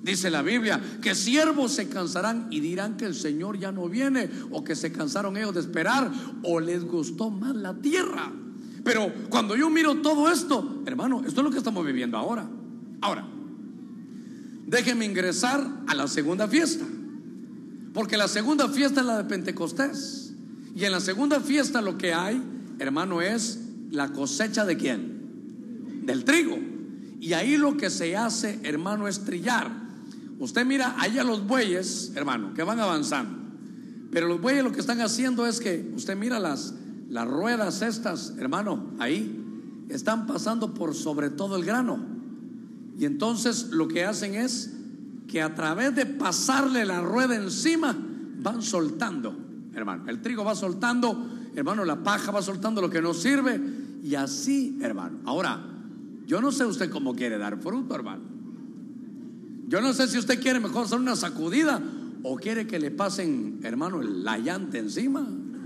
Dice la Biblia que siervos se cansarán y dirán que el Señor ya no viene, o que se cansaron ellos de esperar, o les gustó más la tierra. Pero cuando yo miro todo esto, hermano, esto es lo que estamos viviendo ahora. Ahora, déjenme ingresar a la segunda fiesta, porque la segunda fiesta es la de Pentecostés. Y en la segunda fiesta lo que hay, hermano, es la cosecha ¿de quién? Del trigo. Y ahí lo que se hace, hermano, es trillar. Usted mira allá los bueyes, hermano, que van avanzando. Pero los bueyes lo que están haciendo es que usted mira las ruedas estas, hermano, ahí están pasando por sobre todo el grano. Y entonces lo que hacen es que a través de pasarle la rueda encima van soltando, hermano. El trigo va soltando, hermano, la paja va soltando lo que no sirve. Y así, hermano. Ahora, yo no sé usted cómo quiere dar fruto, hermano. Yo no sé si usted quiere mejor hacer una sacudida o quiere que le pasen, hermano, la llanta encima.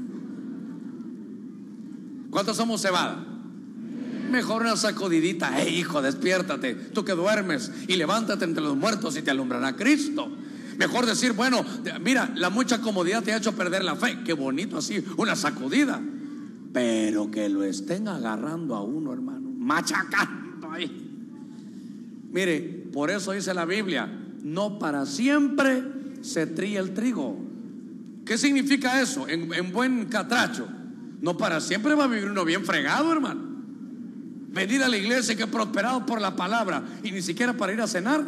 ¿Cuántos somos cebada? Mejor una sacudidita. Hijo, despiértate, tú que duermes, y levántate entre los muertos y te alumbrará Cristo. Mejor decir, bueno, mira, la mucha comodidad te ha hecho perder la fe. Qué bonito así, una sacudida. Pero que lo estén agarrando a uno, hermano, machacando ahí. Mire, por eso dice la Biblia, no para siempre se trilla el trigo. ¿Qué significa eso? En buen catracho, no para siempre va a vivir uno bien fregado, hermano. Venir a la iglesia que es prosperado por la palabra y ni siquiera para ir a cenar.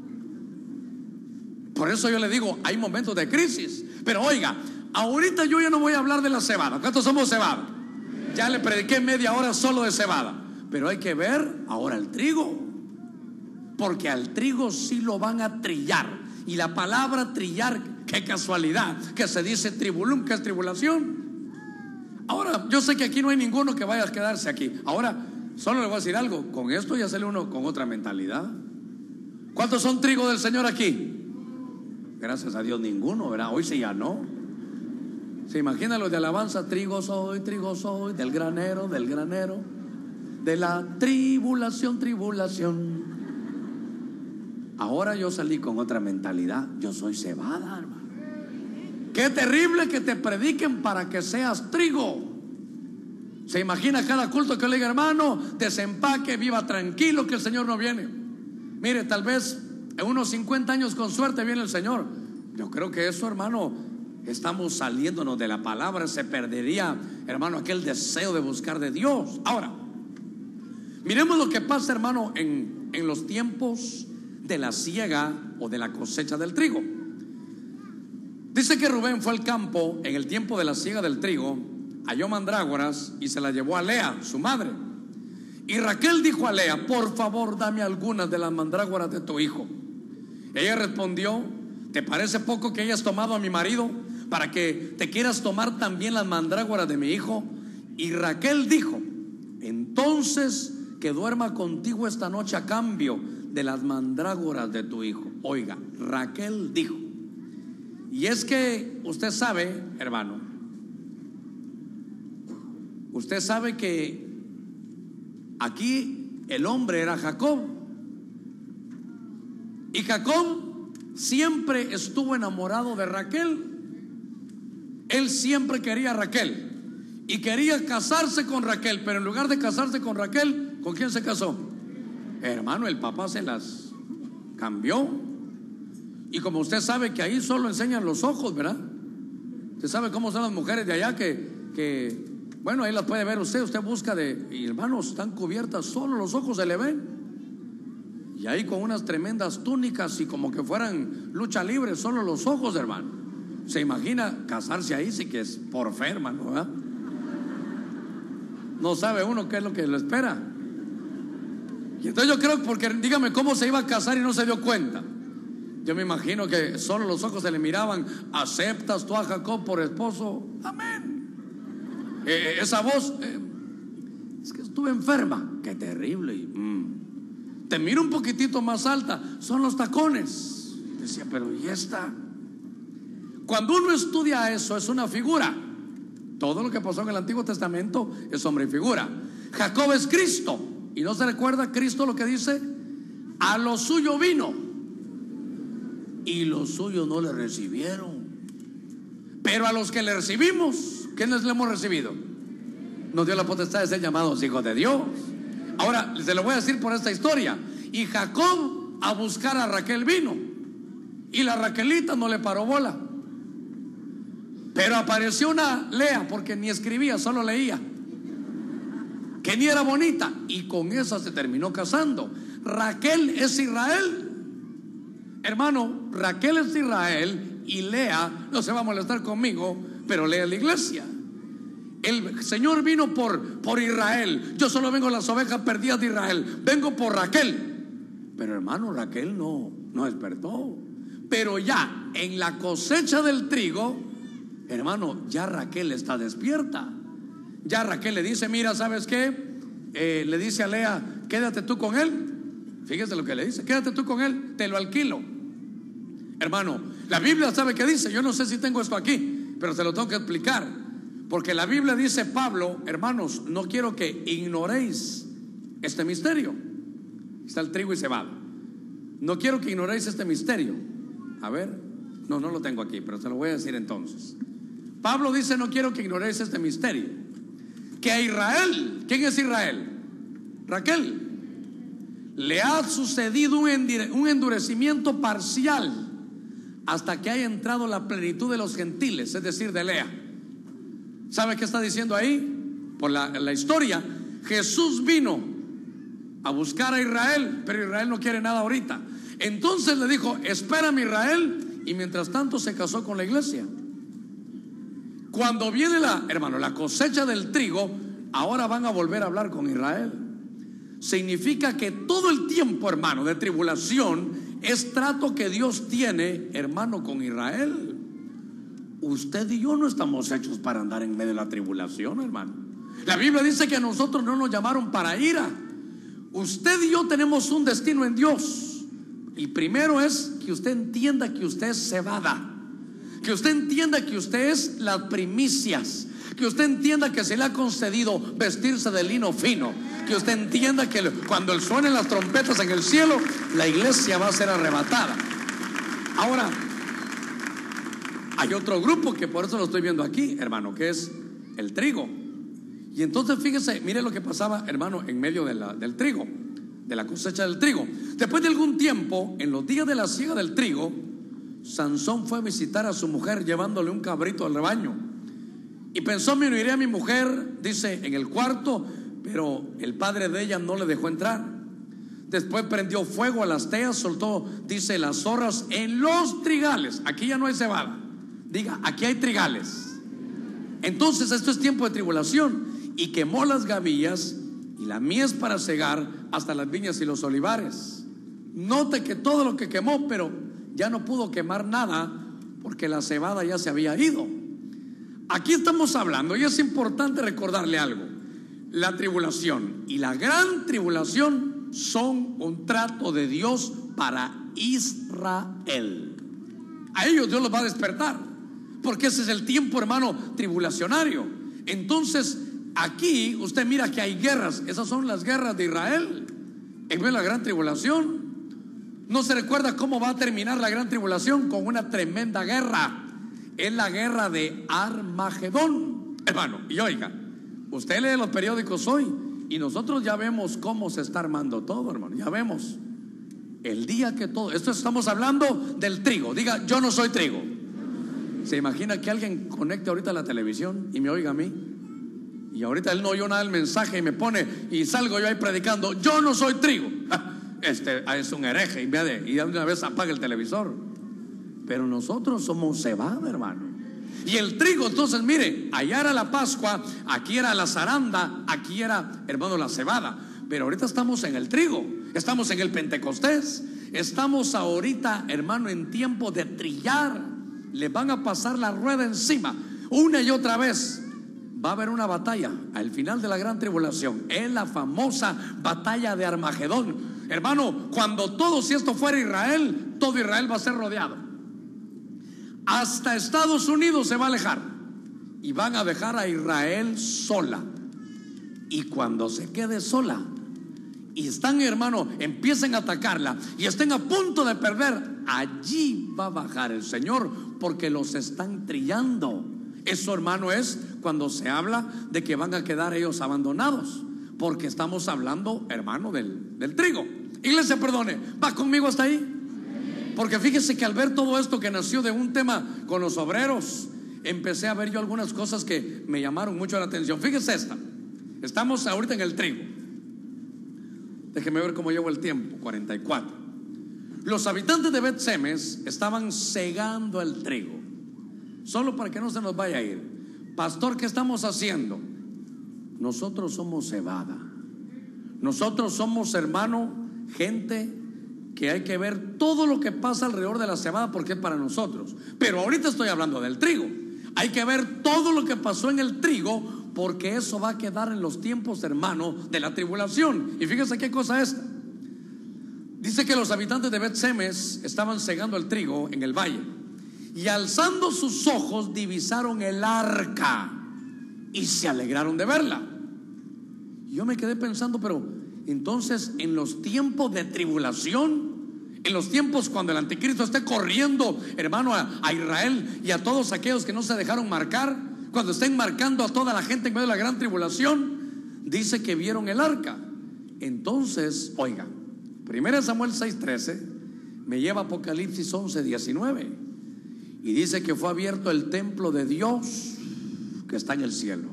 Por eso yo le digo, hay momentos de crisis. Pero oiga, ahorita yo ya no voy a hablar de la cebada. ¿Cuántos somos cebada? Ya le prediqué media hora solo de cebada. Pero hay que ver ahora el trigo, porque al trigo sí lo van a trillar. Y la palabra trillar, qué casualidad, que se dice tribulum, que es tribulación. Ahora, yo sé que aquí no hay ninguno que vaya a quedarse aquí. Ahora, solo le voy a decir algo, con esto ya sale uno con otra mentalidad. ¿Cuántos son trigo del Señor aquí? Gracias a Dios ninguno, ¿verdad? Hoy sí ya no. ¿Se imagina los de alabanza? Trigo soy, del granero, de la tribulación, tribulación. Ahora yo salí con otra mentalidad. Yo soy cebada, hermano. Qué terrible que te prediquen para que seas trigo. Se imagina cada culto que le diga, hermano, desempaque, viva tranquilo, que el Señor no viene. Mire, tal vez en unos 50 años con suerte viene el Señor. Yo creo que eso, hermano, estamos saliéndonos de la palabra. Se perdería, hermano, aquel deseo de buscar de Dios. Ahora, miremos lo que pasa, hermano, en los tiempos de la siega o de la cosecha del trigo. Dice que Rubén fue al campo en el tiempo de la siega del trigo, halló mandrágoras y se las llevó a Lea, su madre. Y Raquel dijo a Lea, por favor dame algunas de las mandrágoras de tu hijo. Ella respondió, ¿te parece poco que hayas tomado a mi marido para que te quieras tomar también las mandrágoras de mi hijo? Y Raquel dijo, entonces que duerma contigo esta noche a cambio de las mandrágoras de tu hijo. Oiga, Raquel dijo. Y es que usted sabe, hermano, usted sabe que aquí el hombre era Jacob. Y Jacob siempre estuvo enamorado de Raquel. Él siempre quería a Raquel y quería casarse con Raquel, pero en lugar de casarse con Raquel, ¿con quién se casó? Hermano, el papá se las cambió. Y como usted sabe que ahí solo enseñan los ojos, ¿verdad? Usted sabe cómo son las mujeres de allá que bueno, ahí las puede ver usted. Usted busca y hermanos, están cubiertas, solo los ojos se le ven. Y ahí con unas tremendas túnicas y como que fueran lucha libre, solo los ojos, hermano. Se imagina casarse ahí, sí que es por fe, hermano, ¿verdad? No sabe uno qué es lo que lo espera. Y entonces yo creo, porque dígame cómo se iba a casar y no se dio cuenta. Yo me imagino que solo los ojos se le miraban. ¿Aceptas tú a Jacob por esposo? Amén. Esa voz, es que estuve enferma. Qué terrible. Te miro un poquitito más alta. Son los tacones. Decía, pero ¿y esta? Cuando uno estudia eso, es una figura. Todo lo que pasó en el Antiguo Testamento es hombre y figura. Jacob es Cristo. ¿Y no se recuerda Cristo lo que dice? A lo suyo vino, y los suyos no le recibieron. Pero a los que le recibimos, ¿quiénes le hemos recibido? Nos dio la potestad de ser llamados hijos de Dios. Ahora, se lo voy a decir por esta historia. Y Jacob a buscar a Raquel vino, y la Raquelita no le paró bola. Pero apareció una Lea, porque ni escribía, solo leía, que ni era bonita, y con esa se terminó casando. Raquel es Israel. Hermano, Raquel es Israel, y Lea, no se va a molestar conmigo, pero Lea es la iglesia. El Señor vino por Israel. Yo solo vengo a las ovejas perdidas de Israel. Vengo por Raquel. Pero hermano, Raquel no despertó. Pero ya en la cosecha del trigo, hermano, ya Raquel está despierta. Ya Raquel le dice: mira, ¿sabes qué? Le dice a Lea: quédate tú con él. Fíjese lo que le dice: quédate tú con él, te lo alquilo. Hermano, la Biblia sabe qué dice. Yo no sé si tengo esto aquí, pero se lo tengo que explicar. Porque la Biblia dice, Pablo: hermanos, no quiero que ignoréis este misterio. Está el trigo y cebada. No quiero que ignoréis este misterio. A ver, no lo tengo aquí, pero se lo voy a decir entonces. Pablo dice: no quiero que ignoréis este misterio, que a Israel, ¿quién es Israel? Raquel. Le ha sucedido un endurecimiento parcial hasta que haya entrado la plenitud de los gentiles, es decir, de Lea. ¿Sabe qué está diciendo ahí? Por la historia, Jesús vino a buscar a Israel, pero Israel no quiere nada ahorita. Entonces le dijo: espérame, Israel. Y mientras tanto se casó con la iglesia. Cuando viene la cosecha del trigo, ahora van a volver a hablar con Israel. Significa que todo el tiempo, hermano, de tribulación es trato que Dios tiene, hermano, con Israel. Usted y yo no estamos hechos para andar en medio de la tribulación, hermano. La Biblia dice que a nosotros no nos llamaron para ira. Usted y yo tenemos un destino en Dios. Y primero es que usted entienda que usted es cebada, que usted entienda que usted es las primicias, que usted entienda que se le ha concedido vestirse de lino fino, que usted entienda que cuando suenen las trompetas en el cielo, la iglesia va a ser arrebatada. Ahora, hay otro grupo que por eso lo estoy viendo aquí, hermano, que es el trigo. Y entonces fíjese, mire lo que pasaba, hermano, en medio del trigo, de la cosecha del trigo. Después de algún tiempo, en los días de la siega del trigo, Sansón fue a visitar a su mujer llevándole un cabrito al rebaño. Y pensó: me uniré a mi mujer, dice, en el cuarto, pero el padre de ella no le dejó entrar. Después prendió fuego a las teas, soltó, dice, las zorras en los trigales. Aquí ya no hay cebada. Diga, aquí hay trigales. Entonces esto es tiempo de tribulación. Y quemó las gavillas y la mies para cegar hasta las viñas y los olivares. Note que todo lo que quemó, pero ya no pudo quemar nada porque la cebada ya se había ido. Aquí estamos hablando, y es importante recordarle algo: la tribulación y la gran tribulación son un trato de Dios para Israel. A ellos Dios los va a despertar, porque ese es el tiempo, hermano, tribulacionario. Entonces aquí usted mira que hay guerras. Esas son las guerras de Israel en medio de la gran tribulación. No se recuerda cómo va a terminar la gran tribulación: con una tremenda guerra. Es la guerra de Armagedón, hermano. Y oiga, usted lee los periódicos hoy y nosotros ya vemos cómo se está armando todo, hermano. Ya vemos el día que todo esto, estamos hablando del trigo. Diga: yo no soy trigo. ¿Se imagina que alguien conecte ahorita la televisión y me oiga a mí? Y ahorita él no oyó nada del mensaje y me pone, y salgo yo ahí predicando: yo no soy trigo. Es un hereje, y de una vez apaga el televisor. Pero nosotros somos cebada, hermano. Y el trigo, entonces mire, allá era la Pascua, aquí era la zaranda, aquí era, hermano, la cebada. Pero ahorita estamos en el trigo, estamos en el Pentecostés, estamos ahorita, hermano, en tiempo de trillar. Le van a pasar la rueda encima una y otra vez. Va a haber una batalla al final de la gran tribulación. Es la famosa batalla de Armagedón. Hermano, cuando todo, si esto fuera Israel, todo Israel va a ser rodeado. Hasta Estados Unidos se va a alejar y van a dejar a Israel sola. Y cuando se quede sola, y están, hermano, empiecen a atacarla y estén a punto de perder, allí va a bajar el Señor, porque los están trillando. Eso, hermano, es cuando se habla de que van a quedar ellos abandonados, porque estamos hablando, hermano, del trigo. Iglesia, perdone, ¿va conmigo hasta ahí? Porque fíjese que al ver todo esto que nació de un tema con los obreros, empecé a ver yo algunas cosas que me llamaron mucho la atención. Fíjese esta. Estamos ahorita en el trigo. Déjeme ver cómo llevo el tiempo. 44. Los habitantes de Bet-Semes estaban segando el trigo. Solo para que no se nos vaya a ir. Pastor, ¿qué estamos haciendo? Nosotros somos cebada. Nosotros somos, hermano, gente que hay que ver todo lo que pasa alrededor de la cebada, porque es para nosotros. Pero ahorita estoy hablando del trigo. Hay que ver todo lo que pasó en el trigo, porque eso va a quedar en los tiempos, hermano, de la tribulación. Y fíjese qué cosa es. Dice que los habitantes de Bet-Semes estaban segando el trigo en el valle, y alzando sus ojos divisaron el arca y se alegraron de verla. Yo me quedé pensando, pero entonces en los tiempos de tribulación, en los tiempos cuando el anticristo esté corriendo, hermano, a Israel y a todos aquellos que no se dejaron marcar, cuando estén marcando a toda la gente en medio de la gran tribulación, dice que vieron el arca. Entonces, oiga, 1 Samuel 6:13 me lleva a Apocalipsis 11:19, y dice que fue abierto el templo de Dios que está en el cielo,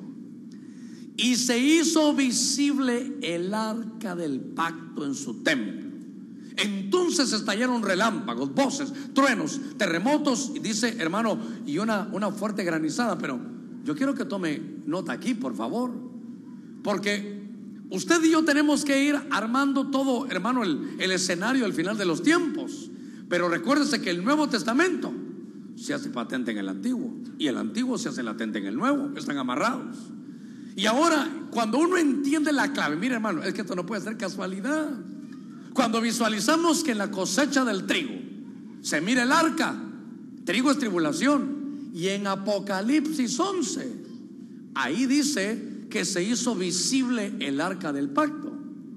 y se hizo visible el arca del pacto en su templo. Entonces estallaron relámpagos, voces, truenos, terremotos, y dice, hermano, y una fuerte granizada. Pero yo quiero que tome nota aquí, por favor, porque usted y yo tenemos que ir armando todo, hermano, el escenario al final de los tiempos. Pero recuérdese que el Nuevo Testamento se hace patente en el Antiguo, y el Antiguo se hace latente en el Nuevo. Están amarrados. Y ahora, cuando uno entiende la clave, mire, hermano, es que esto no puede ser casualidad. Cuando visualizamos que en la cosecha del trigo se mira el arca, trigo es tribulación. Y en Apocalipsis 11, ahí dice que se hizo visible el arca del pacto.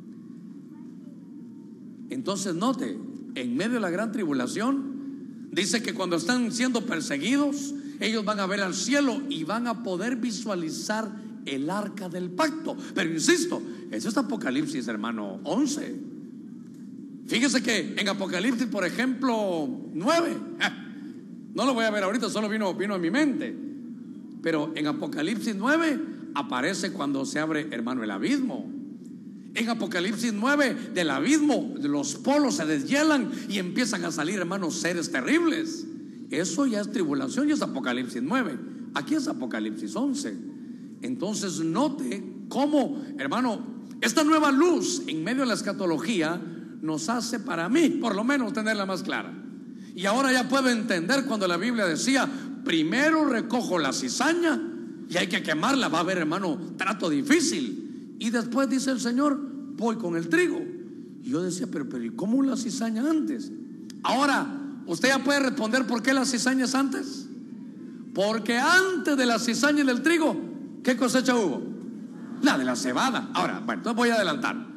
Entonces note, en medio de la gran tribulación, dice que cuando están siendo perseguidos, ellos van a ver al cielo y van a poder visualizar el arca del pacto. Pero insisto, eso es Apocalipsis, hermano, 11. Fíjese que en Apocalipsis, por ejemplo, 9, no lo voy a ver ahorita, solo vino a mi mente. Pero en Apocalipsis 9 aparece cuando se abre, hermano, el abismo. En Apocalipsis 9, del abismo, los polos se deshielan y empiezan a salir, hermanos, seres terribles. Eso ya es tribulación y es Apocalipsis 9. Aquí es Apocalipsis 11. Entonces note cómo, hermano, esta nueva luz en medio de la escatología nos hace, para mí, por lo menos, tenerla más clara. Y ahora ya puedo entender cuando la Biblia decía: primero recojo la cizaña y hay que quemarla. Va a haber, hermano, trato difícil. Y después dice el Señor: voy con el trigo. Y yo decía, pero ¿y cómo la cizaña antes? Ahora, usted ya puede responder por qué la cizaña es antes. Porque antes de la cizaña y del trigo, ¿qué cosecha hubo? La de la cebada. Ahora, bueno, entonces voy a adelantar.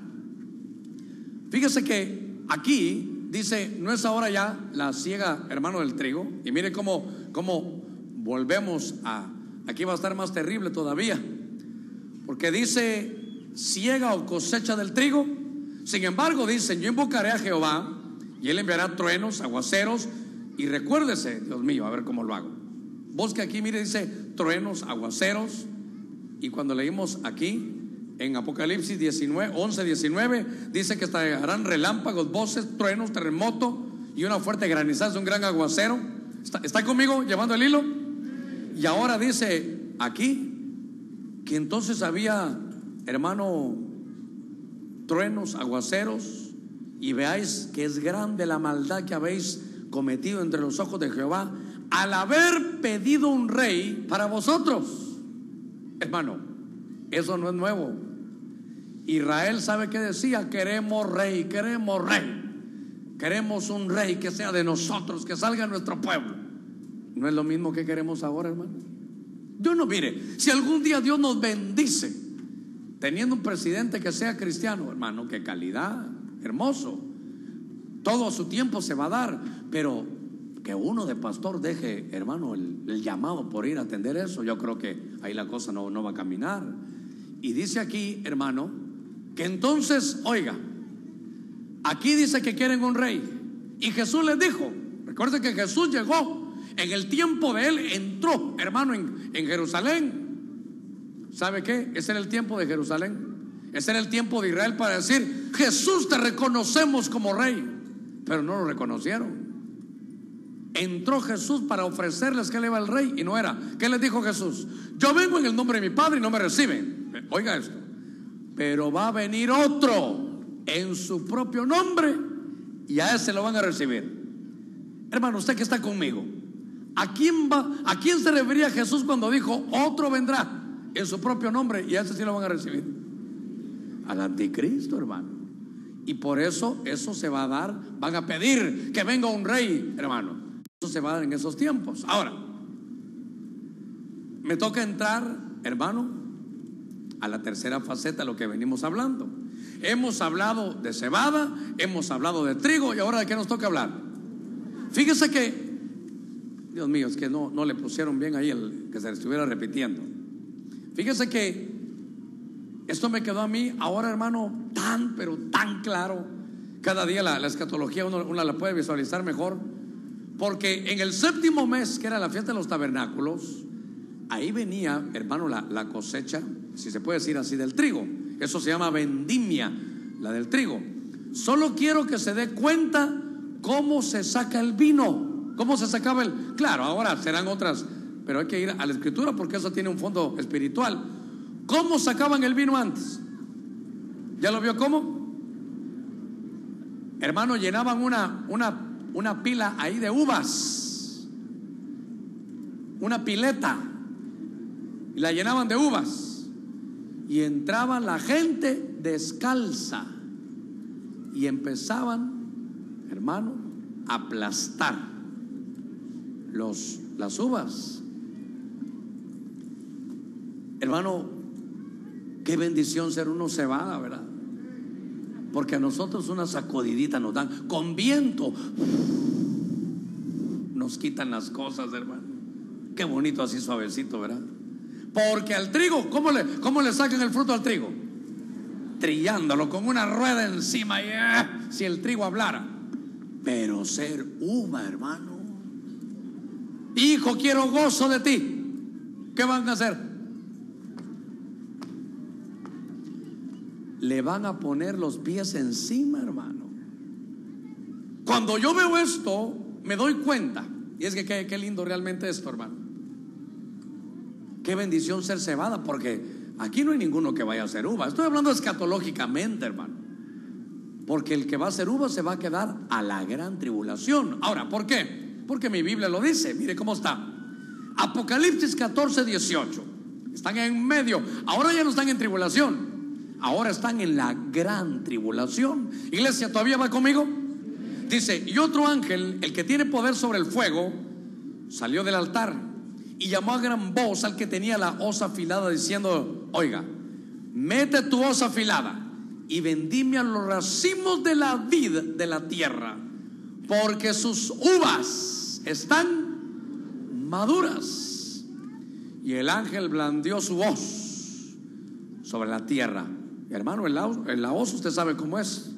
Fíjese que aquí dice, no es ahora ya la siega, hermano, del trigo. Y mire cómo volvemos a, aquí va a estar más terrible todavía, porque dice siega o cosecha del trigo. Sin embargo, dicen, yo invocaré a Jehová y él enviará truenos, aguaceros. Y recuérdese, Dios mío, a ver cómo lo hago. Busque aquí, mire, dice truenos, aguaceros. Y cuando leímos aquí en Apocalipsis 11:19, dice que estallarán relámpagos, voces, truenos, terremoto y una fuerte granizada, un gran aguacero. ¿Está conmigo llevando el hilo? Y ahora dice aquí que entonces había, hermano, truenos, aguaceros. Y veáis que es grande la maldad que habéis cometido entre los ojos de Jehová, al haber pedido un rey para vosotros. Hermano, eso no es nuevo. Israel, ¿sabe qué decía? Queremos rey, queremos rey. Queremos un rey que sea de nosotros, que salga de nuestro pueblo. ¿No es lo mismo que queremos ahora, hermano? Dios no, mire, si algún día Dios nos bendice teniendo un presidente que sea cristiano, hermano, qué calidad, hermoso. Todo su tiempo se va a dar, pero que uno de pastor deje, hermano, el llamado por ir a atender eso, yo creo que ahí la cosa no va a caminar. Y dice aquí, hermano, que entonces, oiga, aquí dice que quieren un rey. Y Jesús les dijo, recuerden que Jesús llegó en el tiempo de él, entró, hermano, en Jerusalén. ¿Sabe qué? Ese era el tiempo de Jerusalén. Ese era el tiempo de Israel para decir: Jesús, te reconocemos como rey. Pero no lo reconocieron. Entró Jesús para ofrecerles que él era el rey y no era. ¿Qué les dijo Jesús? Yo vengo en el nombre de mi Padre y no me reciben. Oiga esto. Pero va a venir otro en su propio nombre y a ese lo van a recibir. Hermano, usted que está conmigo, ¿a quién se refería Jesús cuando dijo otro vendrá en su propio nombre y a ese sí lo van a recibir? Al anticristo, hermano. Y por eso se va a dar. Van a pedir que venga un rey, hermano. Eso se va a dar en esos tiempos. Ahora, me toca entrar, hermano, a la tercera faceta de lo que venimos hablando. Hemos hablado de cebada, hemos hablado de trigo, y ahora ¿de qué nos toca hablar? Fíjese que, Dios mío, es que no le pusieron bien ahí el que se estuviera repitiendo. Fíjese que esto me quedó a mí ahora, hermano, pero tan claro. Cada día la escatología uno la puede visualizar mejor. Porque en el séptimo mes, que era la fiesta de los tabernáculos, ahí venía, hermano, la cosecha, si se puede decir así, del trigo. Eso se llama vendimia, la del trigo. Solo quiero que se dé cuenta cómo se saca el vino, cómo se sacaba claro, ahora serán otras, pero hay que ir a la escritura porque eso tiene un fondo espiritual. ¿Cómo sacaban el vino antes? ¿Ya lo vio cómo? Hermano, llenaban una pila ahí de uvas, una pileta, y la llenaban de uvas, y entraba la gente descalza y empezaban, hermano, a aplastar las uvas. Hermano, qué bendición ser uno cebada, ¿verdad? Porque a nosotros una sacudidita nos dan, con viento nos quitan las cosas, hermano. Qué bonito así suavecito, ¿verdad? Porque al trigo, ¿cómo le sacan el fruto al trigo? Trillándolo con una rueda encima, y si el trigo hablara. Pero ser uva, hermano, hijo, quiero gozo de ti, ¿qué van a hacer? Le van a poner los pies encima, hermano. Cuando yo veo esto, me doy cuenta. Y es que qué lindo realmente esto, hermano. Qué bendición ser cebada, porque aquí no hay ninguno que vaya a ser uva. Estoy hablando escatológicamente, hermano. Porque el que va a ser uva se va a quedar a la gran tribulación. Ahora, ¿por qué? Porque mi Biblia lo dice. Mire cómo está. Apocalipsis 14:18. Están en medio. Ahora ya no están en tribulación. Ahora están en la gran tribulación. Iglesia, ¿todavía va conmigo? Dice: y otro ángel, el que tiene poder sobre el fuego, salió del altar y llamó a gran voz al que tenía la hoz afilada, diciendo: oiga, mete tu hoz afilada y vendimia los racimos de la vid de la tierra, porque sus uvas están maduras. Y el ángel blandió su hoz sobre la tierra. Hermano, el la hoz usted sabe cómo es.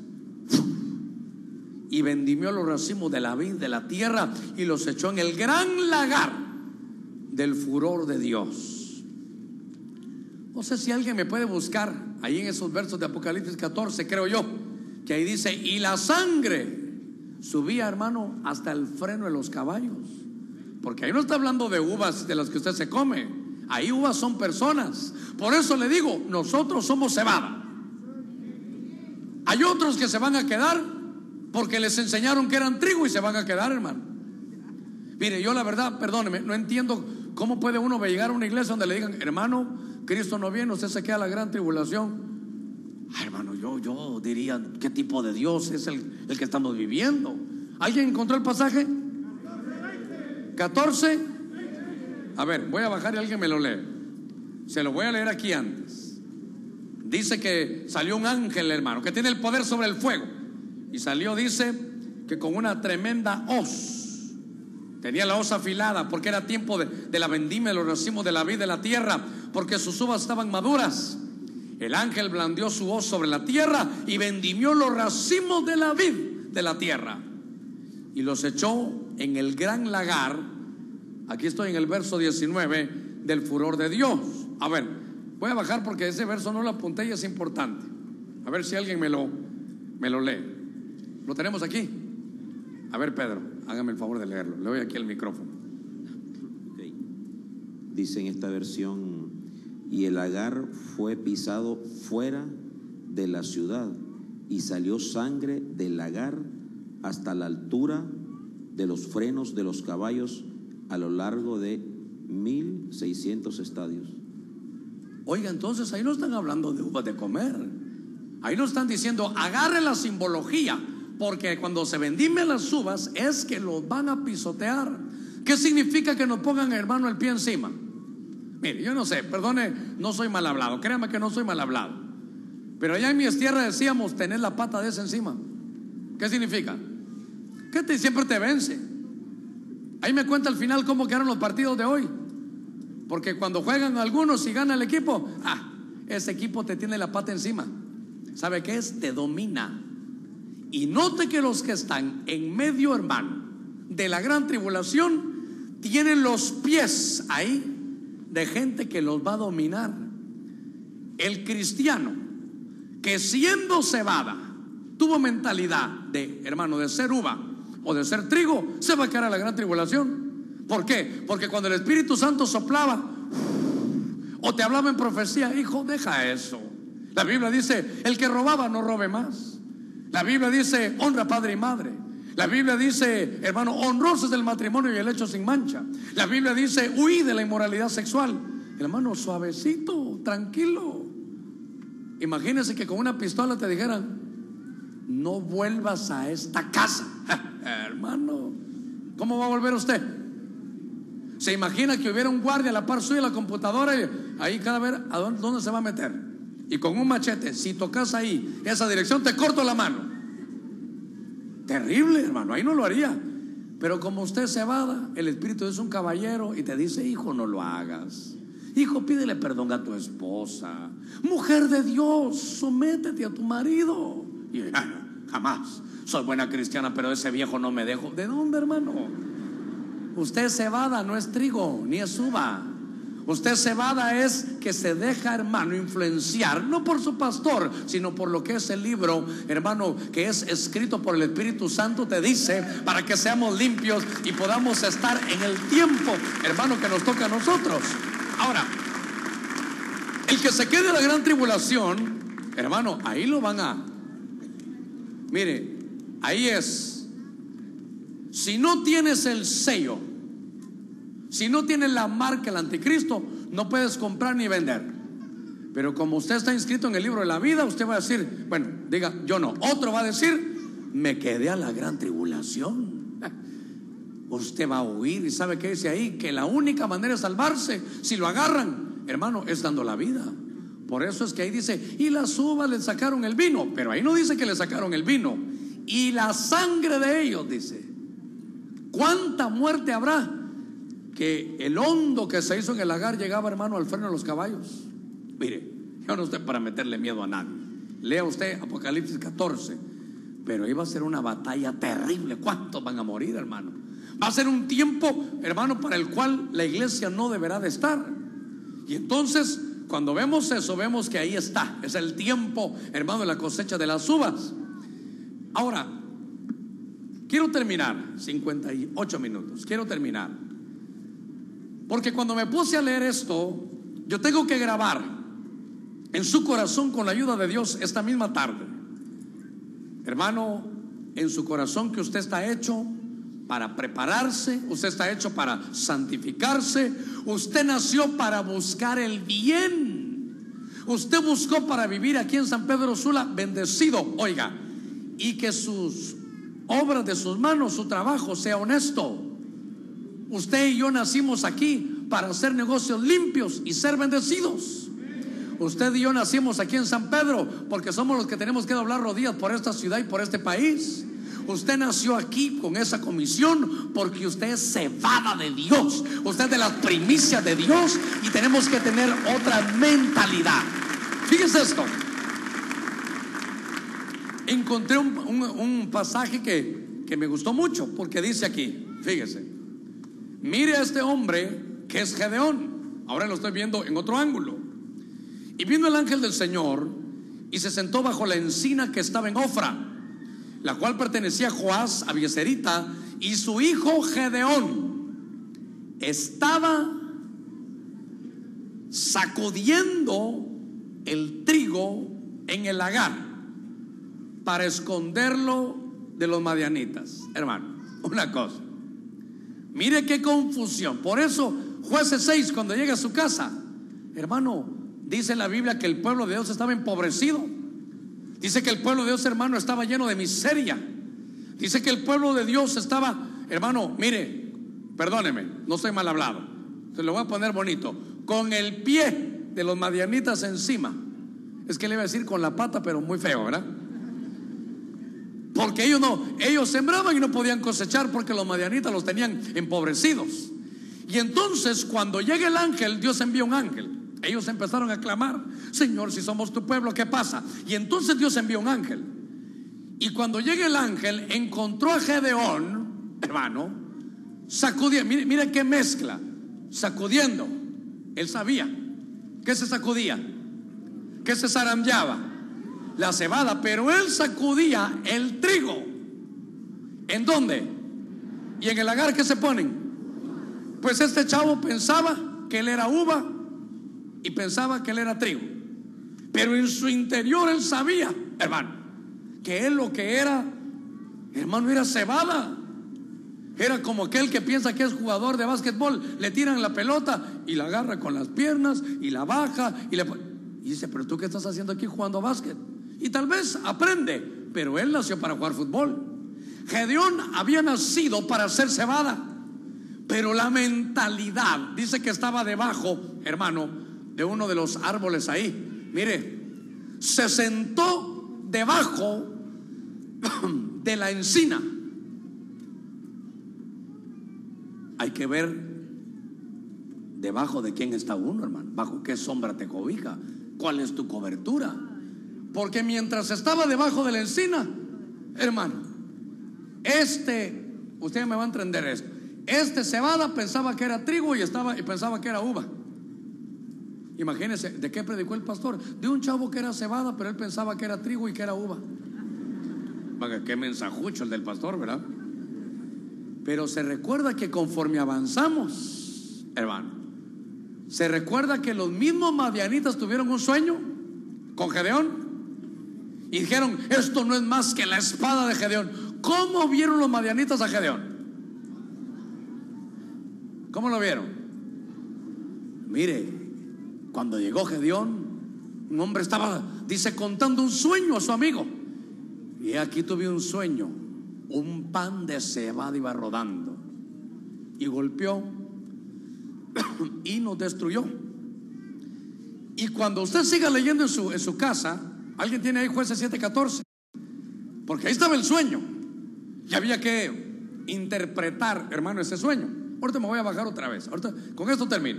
Y vendimió los racimos de la vid de la tierra y los echó en el gran lagar del furor de Dios. No sé si alguien me puede buscar ahí en esos versos de Apocalipsis 14, creo yo, que ahí dice: y la sangre subía, hermano, hasta el freno de los caballos. Porque ahí no está hablando de uvas de las que usted se come. Ahí uvas son personas. Por eso le digo, nosotros somos cebada. Hay otros que se van a quedar porque les enseñaron que eran trigo y se van a quedar, hermano. Mire, yo la verdad, perdóneme, no entiendo cómo puede uno llegar a una iglesia donde le digan: hermano, Cristo no viene, usted se queda a la gran tribulación. Hermano, yo diría: ¿qué tipo de Dios es el que estamos viviendo? ¿Alguien encontró el pasaje? 14. A ver, voy a bajar y alguien me lo lee. Se lo voy a leer aquí antes. Dice que salió un ángel, hermano, que tiene el poder sobre el fuego. Y salió, dice, que con una tremenda hoz. Tenía la hoz afilada porque era tiempo de la vendimia, los racimos de la vid de la tierra, porque sus uvas estaban maduras. El ángel blandió su hoz sobre la tierra y vendimió los racimos de la vid de la tierra y los echó en el gran lagar. Aquí estoy en el verso 19 del furor de Dios. A ver, voy a bajar porque ese verso no lo apunté y es importante. A ver si alguien me lo lee. ¿Lo tenemos aquí? A ver, Pedro, hágame el favor de leerlo. Le doy aquí el micrófono. Okay. Dice en esta versión: y el lagar fue pisado fuera de la ciudad, y salió sangre del lagar hasta la altura de los frenos de los caballos, a lo largo de 1600 estadios. Oiga, entonces ahí no están hablando de uvas de comer. Ahí no están diciendo agarre la simbología, porque cuando se vendimian las uvas es que los van a pisotear. ¿Qué significa que nos pongan, hermano, el pie encima? Mire, yo no sé, perdone, no soy mal hablado, créame que no soy mal hablado, pero allá en mi tierra decíamos tener la pata de ese encima. ¿Qué significa? Que siempre te vence. Ahí me cuenta al final cómo quedaron los partidos de hoy, porque cuando juegan algunos y gana el equipo, ese equipo te tiene la pata encima. ¿Sabe qué es? Te domina. Y note que los que están en medio, hermano, de la gran tribulación, tienen los pies ahí de gente que los va a dominar. El cristiano que siendo cebada tuvo mentalidad de, hermano, de ser uva o de ser trigo, se va a quedar a la gran tribulación. ¿Por qué? Porque cuando el Espíritu Santo soplaba o te hablaba en profecía, hijo, deja eso. La Biblia dice: el que robaba no robe más. La Biblia dice: honra padre y madre. La Biblia dice, hermano, honroso es el matrimonio y el hecho sin mancha. La Biblia dice: huí de la inmoralidad sexual. Hermano, suavecito, tranquilo. Imagínese que con una pistola te dijeran: no vuelvas a esta casa. Hermano, ¿cómo va a volver usted? Se imagina que hubiera un guardia a la par suya de la computadora y ahí cada vez a dónde se va a meter, y con un machete, si tocas ahí esa dirección, te corto la mano. Terrible, hermano, ahí no lo haría. Pero como usted se va, el Espíritu es un caballero y te dice: hijo, no lo hagas. Hijo, pídele perdón a tu esposa. Mujer de Dios, sométete a tu marido. Y jamás, soy buena cristiana, pero ese viejo no me dejo. ¿De dónde, hermano? Usted cebada no es trigo, ni es uva. Usted cebada es que se deja, hermano, influenciar, no por su pastor, sino por lo que es el libro, hermano, que es escrito por el Espíritu Santo. Te dice para que seamos limpios y podamos estar en el tiempo, hermano, que nos toca a nosotros. Ahora, el que se quede en la gran tribulación, hermano, ahí lo van a... Mire, ahí es. Si no tienes el sello, si no tienes la marca del anticristo, no puedes comprar ni vender. Pero como usted está inscrito en el libro de la vida, usted va a decir, bueno, diga, yo no. Otro va a decir, me quedé a la gran tribulación. Usted va a huir. ¿Y sabe qué dice ahí? Que la única manera de salvarse, si lo agarran, hermano, es dando la vida. Por eso es que ahí dice, y las uvas le sacaron el vino. Pero ahí no dice que le sacaron el vino. Y la sangre de ellos, dice. ¿Cuánta muerte habrá? Que el hondo que se hizo en el lagar llegaba, hermano, al freno de los caballos. Mire, yo no estoy para meterle miedo a nadie. Lea usted Apocalipsis 14. Pero iba a ser una batalla terrible. ¿Cuántos van a morir, hermano? Va a ser un tiempo, hermano, para el cual la iglesia no deberá de estar. Y entonces, cuando vemos eso, vemos que ahí está. Es el tiempo, hermano, de la cosecha de las uvas. Ahora, quiero terminar. 58 minutos. Quiero terminar. Porque cuando me puse a leer esto, yo tengo que grabar en su corazón, con la ayuda de Dios, esta misma tarde, hermano, en su corazón, que usted está hecho para prepararse, usted está hecho para santificarse, usted nació para buscar el bien, usted buscó para vivir aquí en San Pedro Sula bendecido, oiga, y que sus obras de sus manos, su trabajo sea honesto. Usted y yo nacimos aquí para hacer negocios limpios y ser bendecidos. Usted y yo nacimos aquí en San Pedro porque somos los que tenemos que doblar rodillas por esta ciudad y por este país. Usted nació aquí con esa comisión porque usted es cebada de Dios. Usted es de las primicias de Dios y tenemos que tener otra mentalidad. Fíjese esto. Encontré un pasaje que me gustó mucho porque dice aquí, fíjese, mire a este hombre que es Gedeón. Ahora lo estoy viendo en otro ángulo. Y vino el ángel del Señor y se sentó bajo la encina que estaba en Ofra, la cual pertenecía a Joás, Abieserita, y su hijo Gedeón estaba sacudiendo el trigo en el lagar para esconderlo de los madianitas. Hermano, una cosa, mire qué confusión. Por eso Jueces 6, cuando llega a su casa, hermano, dice la Biblia que el pueblo de Dios estaba empobrecido. Dice que el pueblo de Dios, hermano, estaba lleno de miseria. Dice que el pueblo de Dios estaba, hermano, mire, perdóneme, no soy mal hablado, se lo voy a poner bonito, con el pie de los madianitas encima. Es que le iba a decir con la pata, pero muy feo, ¿verdad? Porque ellos sembraban y no podían cosechar porque los madianitas los tenían empobrecidos. Y entonces cuando llega el ángel, Dios envía un ángel. Ellos empezaron a clamar: Señor, si somos tu pueblo, ¿qué pasa? Y entonces Dios envió un ángel. Y cuando llega el ángel, encontró a Gedeón, hermano, sacudiendo. Mire qué mezcla, sacudiendo. Él sabía que se sacudía, que se zarandeaba la cebada, pero él sacudía el trigo. ¿En dónde? ¿Y en el lagar qué se ponen? Pues este chavo pensaba que él era uva y pensaba que él era trigo, pero en su interior él sabía, hermano, que él lo que era, hermano, era cebada. Era como aquel que piensa que es jugador de básquetbol, le tiran la pelota y la agarra con las piernas y la baja y dice: pero tú qué estás haciendo aquí jugando básquet. Y tal vez aprende, pero él nació para jugar fútbol. Gedeón había nacido para ser cebada, pero la mentalidad dice que estaba debajo, hermano, de uno de los árboles ahí. Mire, se sentó debajo de la encina. Hay que ver debajo de quién está uno, hermano. Bajo qué sombra te cobija, cuál es tu cobertura. Porque mientras estaba debajo de la encina, hermano, usted me va a entender esto. Cebada pensaba que era trigo y pensaba que era uva. Imagínense, ¿de qué predicó el pastor? De un chavo que era cebada, pero él pensaba que era trigo y que era uva. Qué mensajucho el del pastor, ¿verdad? Pero se recuerda que conforme avanzamos, hermano, se recuerda que los mismos madianitas tuvieron un sueño con Gedeón y dijeron: esto no es más que la espada de Gedeón. ¿Cómo vieron los madianitas a Gedeón? ¿Cómo lo vieron? Mire, cuando llegó Gedeón, un hombre estaba, dice, contando un sueño a su amigo. Y aquí tuve un sueño: un pan de cebada iba rodando y golpeó y nos destruyó. Y cuando usted siga leyendo en su casa, alguien tiene ahí Jueces 7:14, porque ahí estaba el sueño y había que interpretar, hermano, ese sueño. Ahorita me voy a bajar otra vez. Ahorita, con esto termino.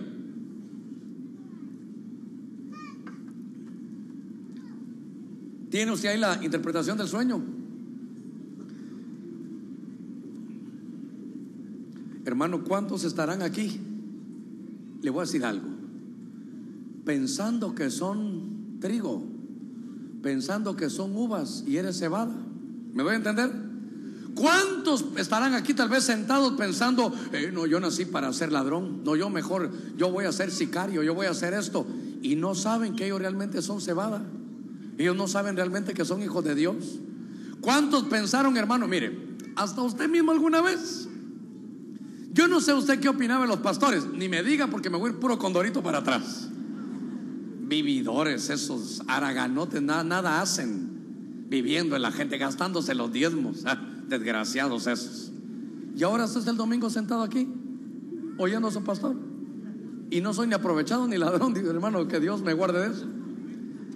¿Tiene usted ahí la interpretación del sueño? Hermano, ¿cuántos estarán aquí? Le voy a decir algo. Pensando que son trigo, pensando que son uvas y eres cebada. ¿Me voy a entender? ¿Cuántos estarán aquí tal vez sentados pensando: no, yo nací para ser ladrón, no, yo voy a ser sicario, yo voy a hacer esto? Y no saben que ellos realmente son cebada. Ellos no saben realmente que son hijos de Dios. ¿Cuántos pensaron, hermano? Mire, hasta usted mismo alguna vez. Yo no sé usted qué opinaba de los pastores, ni me diga, porque me voy a ir puro condorito para atrás. Vividores, esos haraganotes, nada hacen viviendo en la gente, gastándose los diezmos. Desgraciados esos. Y ahora usted está el domingo sentado aquí oyendo a su pastor, y no soy ni aprovechado ni ladrón. Digo, hermano, que Dios me guarde de eso.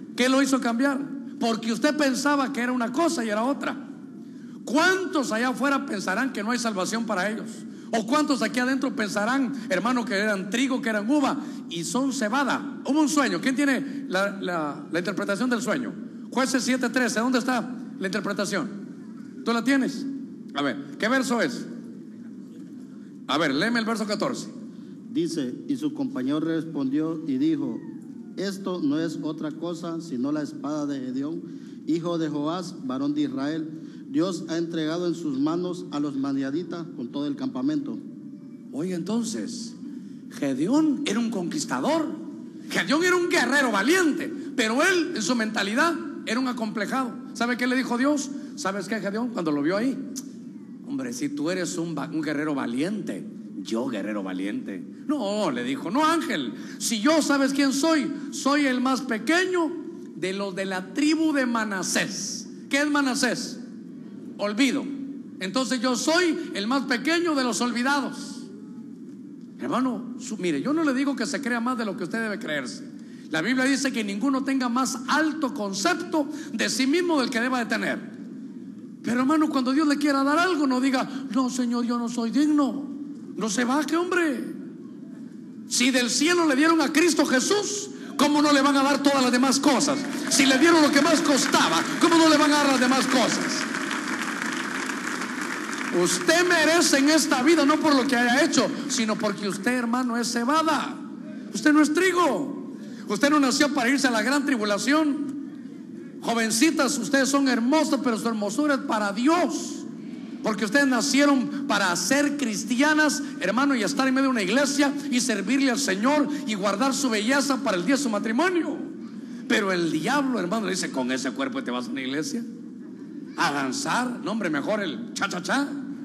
¿Qué lo hizo cambiar? Porque usted pensaba que era una cosa y era otra. ¿Cuántos allá afuera pensarán que no hay salvación para ellos? ¿O cuántos aquí adentro pensarán, hermano, que eran trigo, que eran uva y son cebada? Hubo un sueño. ¿Quién tiene la interpretación del sueño? Jueces 7:13. ¿Dónde está la interpretación? ¿Tú la tienes? A ver, ¿qué verso es? A ver, léeme el verso 14. Dice: y su compañero respondió y dijo: esto no es otra cosa sino la espada de Gedeón, hijo de Joás, varón de Israel. Dios ha entregado en sus manos a los madianitas con todo el campamento. Oye, entonces, Gedeón era un conquistador. Gedeón era un guerrero valiente, pero él en su mentalidad era un acomplejado. ¿Sabe qué le dijo Dios? ¿Sabes qué, Gedeón? Cuando lo vio ahí: hombre, si tú eres un guerrero valiente, yo guerrero valiente. No, le dijo: no, ángel, si yo, ¿sabes quién soy? Soy el más pequeño de los de la tribu de Manasés. ¿Qué es Manasés? Olvido. Entonces yo soy el más pequeño de los olvidados. Hermano, mire, yo no le digo que se crea más de lo que usted debe creerse. La Biblia dice que ninguno tenga más alto concepto de sí mismo del que deba de tener. Pero hermano, cuando Dios le quiera dar algo, no diga: no, Señor, yo no soy digno. No se baje, hombre. Si del cielo le dieron a Cristo Jesús, ¿cómo no le van a dar todas las demás cosas? Si le dieron lo que más costaba, ¿cómo no le van a dar las demás cosas? Usted merece en esta vida, no por lo que haya hecho, sino porque usted, hermano, es cebada. Usted no es trigo. Usted no nació para irse a la gran tribulación. Jovencitas, ustedes son hermosas, pero su hermosura es para Dios. Porque ustedes nacieron para ser cristianas, hermano, y estar en medio de una iglesia y servirle al Señor y guardar su belleza para el día de su matrimonio. Pero el diablo, hermano, le dice: con ese cuerpo te vas a una iglesia a danzar. No, hombre, mejor el cha-cha-cha.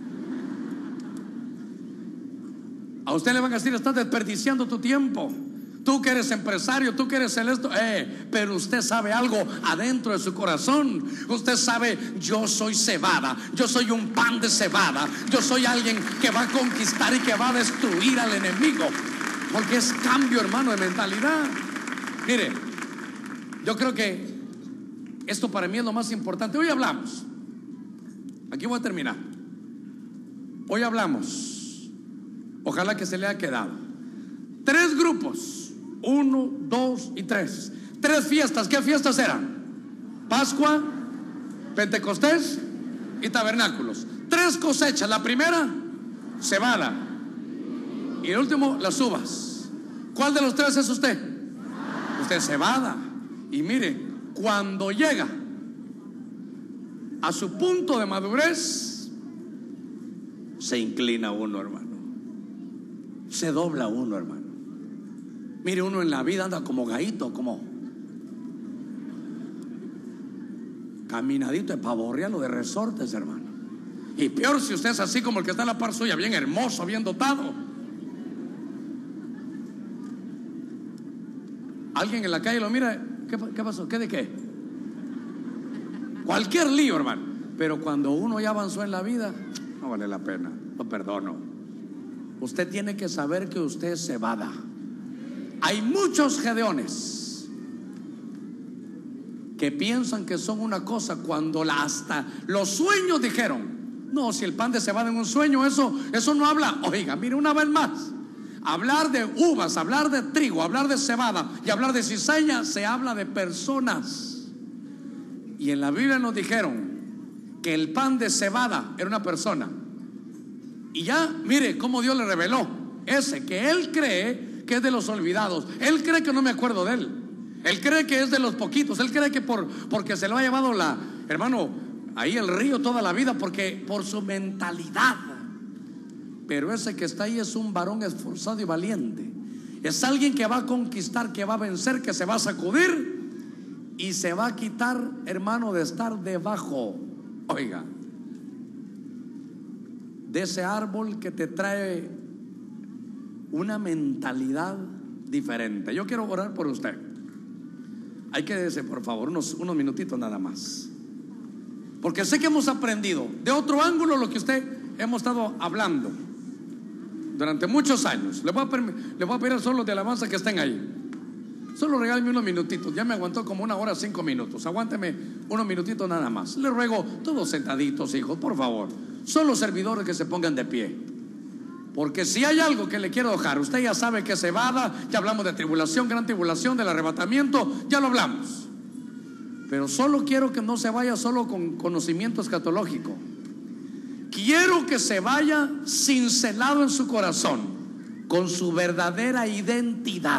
A usted le van a decir: estás desperdiciando tu tiempo. Tú que eres empresario, tú que eres celeste, pero usted sabe algo adentro de su corazón. Usted sabe: yo soy cebada, yo soy un pan de cebada, yo soy alguien que va a conquistar y que va a destruir al enemigo. Porque es cambio, hermano, de mentalidad. Mire, yo creo que esto para mí es lo más importante. Hoy hablamos, aquí voy a terminar. Hoy hablamos, ojalá que se le haya quedado, 3 grupos. 1, 2 y 3. 3 fiestas. ¿Qué fiestas eran? Pascua, Pentecostés y tabernáculos. 3 cosechas. La primera, cebada, y el último, las uvas. ¿Cuál de los 3 es usted? Usted es cebada. Y mire, cuando llega a su punto de madurez, se inclina uno, hermano. Se dobla uno, hermano. Mire, uno en la vida anda como gallito, como caminadito de pavorrealo de resortes, hermano. Y peor si usted es así como el que está en la par suya, bien hermoso, bien dotado. Alguien en la calle lo mira: ¿qué pasó? ¿Qué de qué? Cualquier lío, hermano. Pero cuando uno ya avanzó en la vida, no vale la pena, lo perdono. Usted tiene que saber que usted es cebada. Hay muchos Gedeones que piensan que son una cosa cuando hasta los sueños dijeron: no, si el pan de cebada en un sueño, eso no habla. Oiga, mire, una vez más, hablar de uvas, hablar de trigo, hablar de cebada y hablar de cizaña, se habla de personas. Y en la Biblia nos dijeron que el pan de cebada era una persona. Y ya, mire cómo Dios le reveló ese que él cree que es de los olvidados. Él cree que no me acuerdo de él. Él cree que es de los poquitos. Él cree que porque se lo ha llevado hermano, ahí el río toda la vida, porque por su mentalidad. Pero ese que está ahí es un varón esforzado y valiente. Es alguien que va a conquistar, que va a vencer, que se va a sacudir y se va a quitar, hermano, de estar debajo, oiga, de ese árbol que te trae una mentalidad diferente. Yo quiero orar por usted. Hay que decir, por favor, unos minutitos nada más, porque sé que hemos aprendido de otro ángulo lo que usted hemos estado hablando durante muchos años. Le voy a pedir a solo de alabanza que estén ahí. Solo regáleme unos minutitos. Ya me aguantó como 1 hora 5 minutos. Aguánteme unos minutitos nada más. Le ruego, todos sentaditos, hijos, por favor. Son los servidores que se pongan de pie. Porque si hay algo que le quiero dejar, usted ya sabe que cebada, ya hablamos de tribulación, gran tribulación, del arrebatamiento, ya lo hablamos. Pero solo quiero que no se vaya solo con conocimiento escatológico. Quiero que se vaya cincelado en su corazón con su verdadera identidad.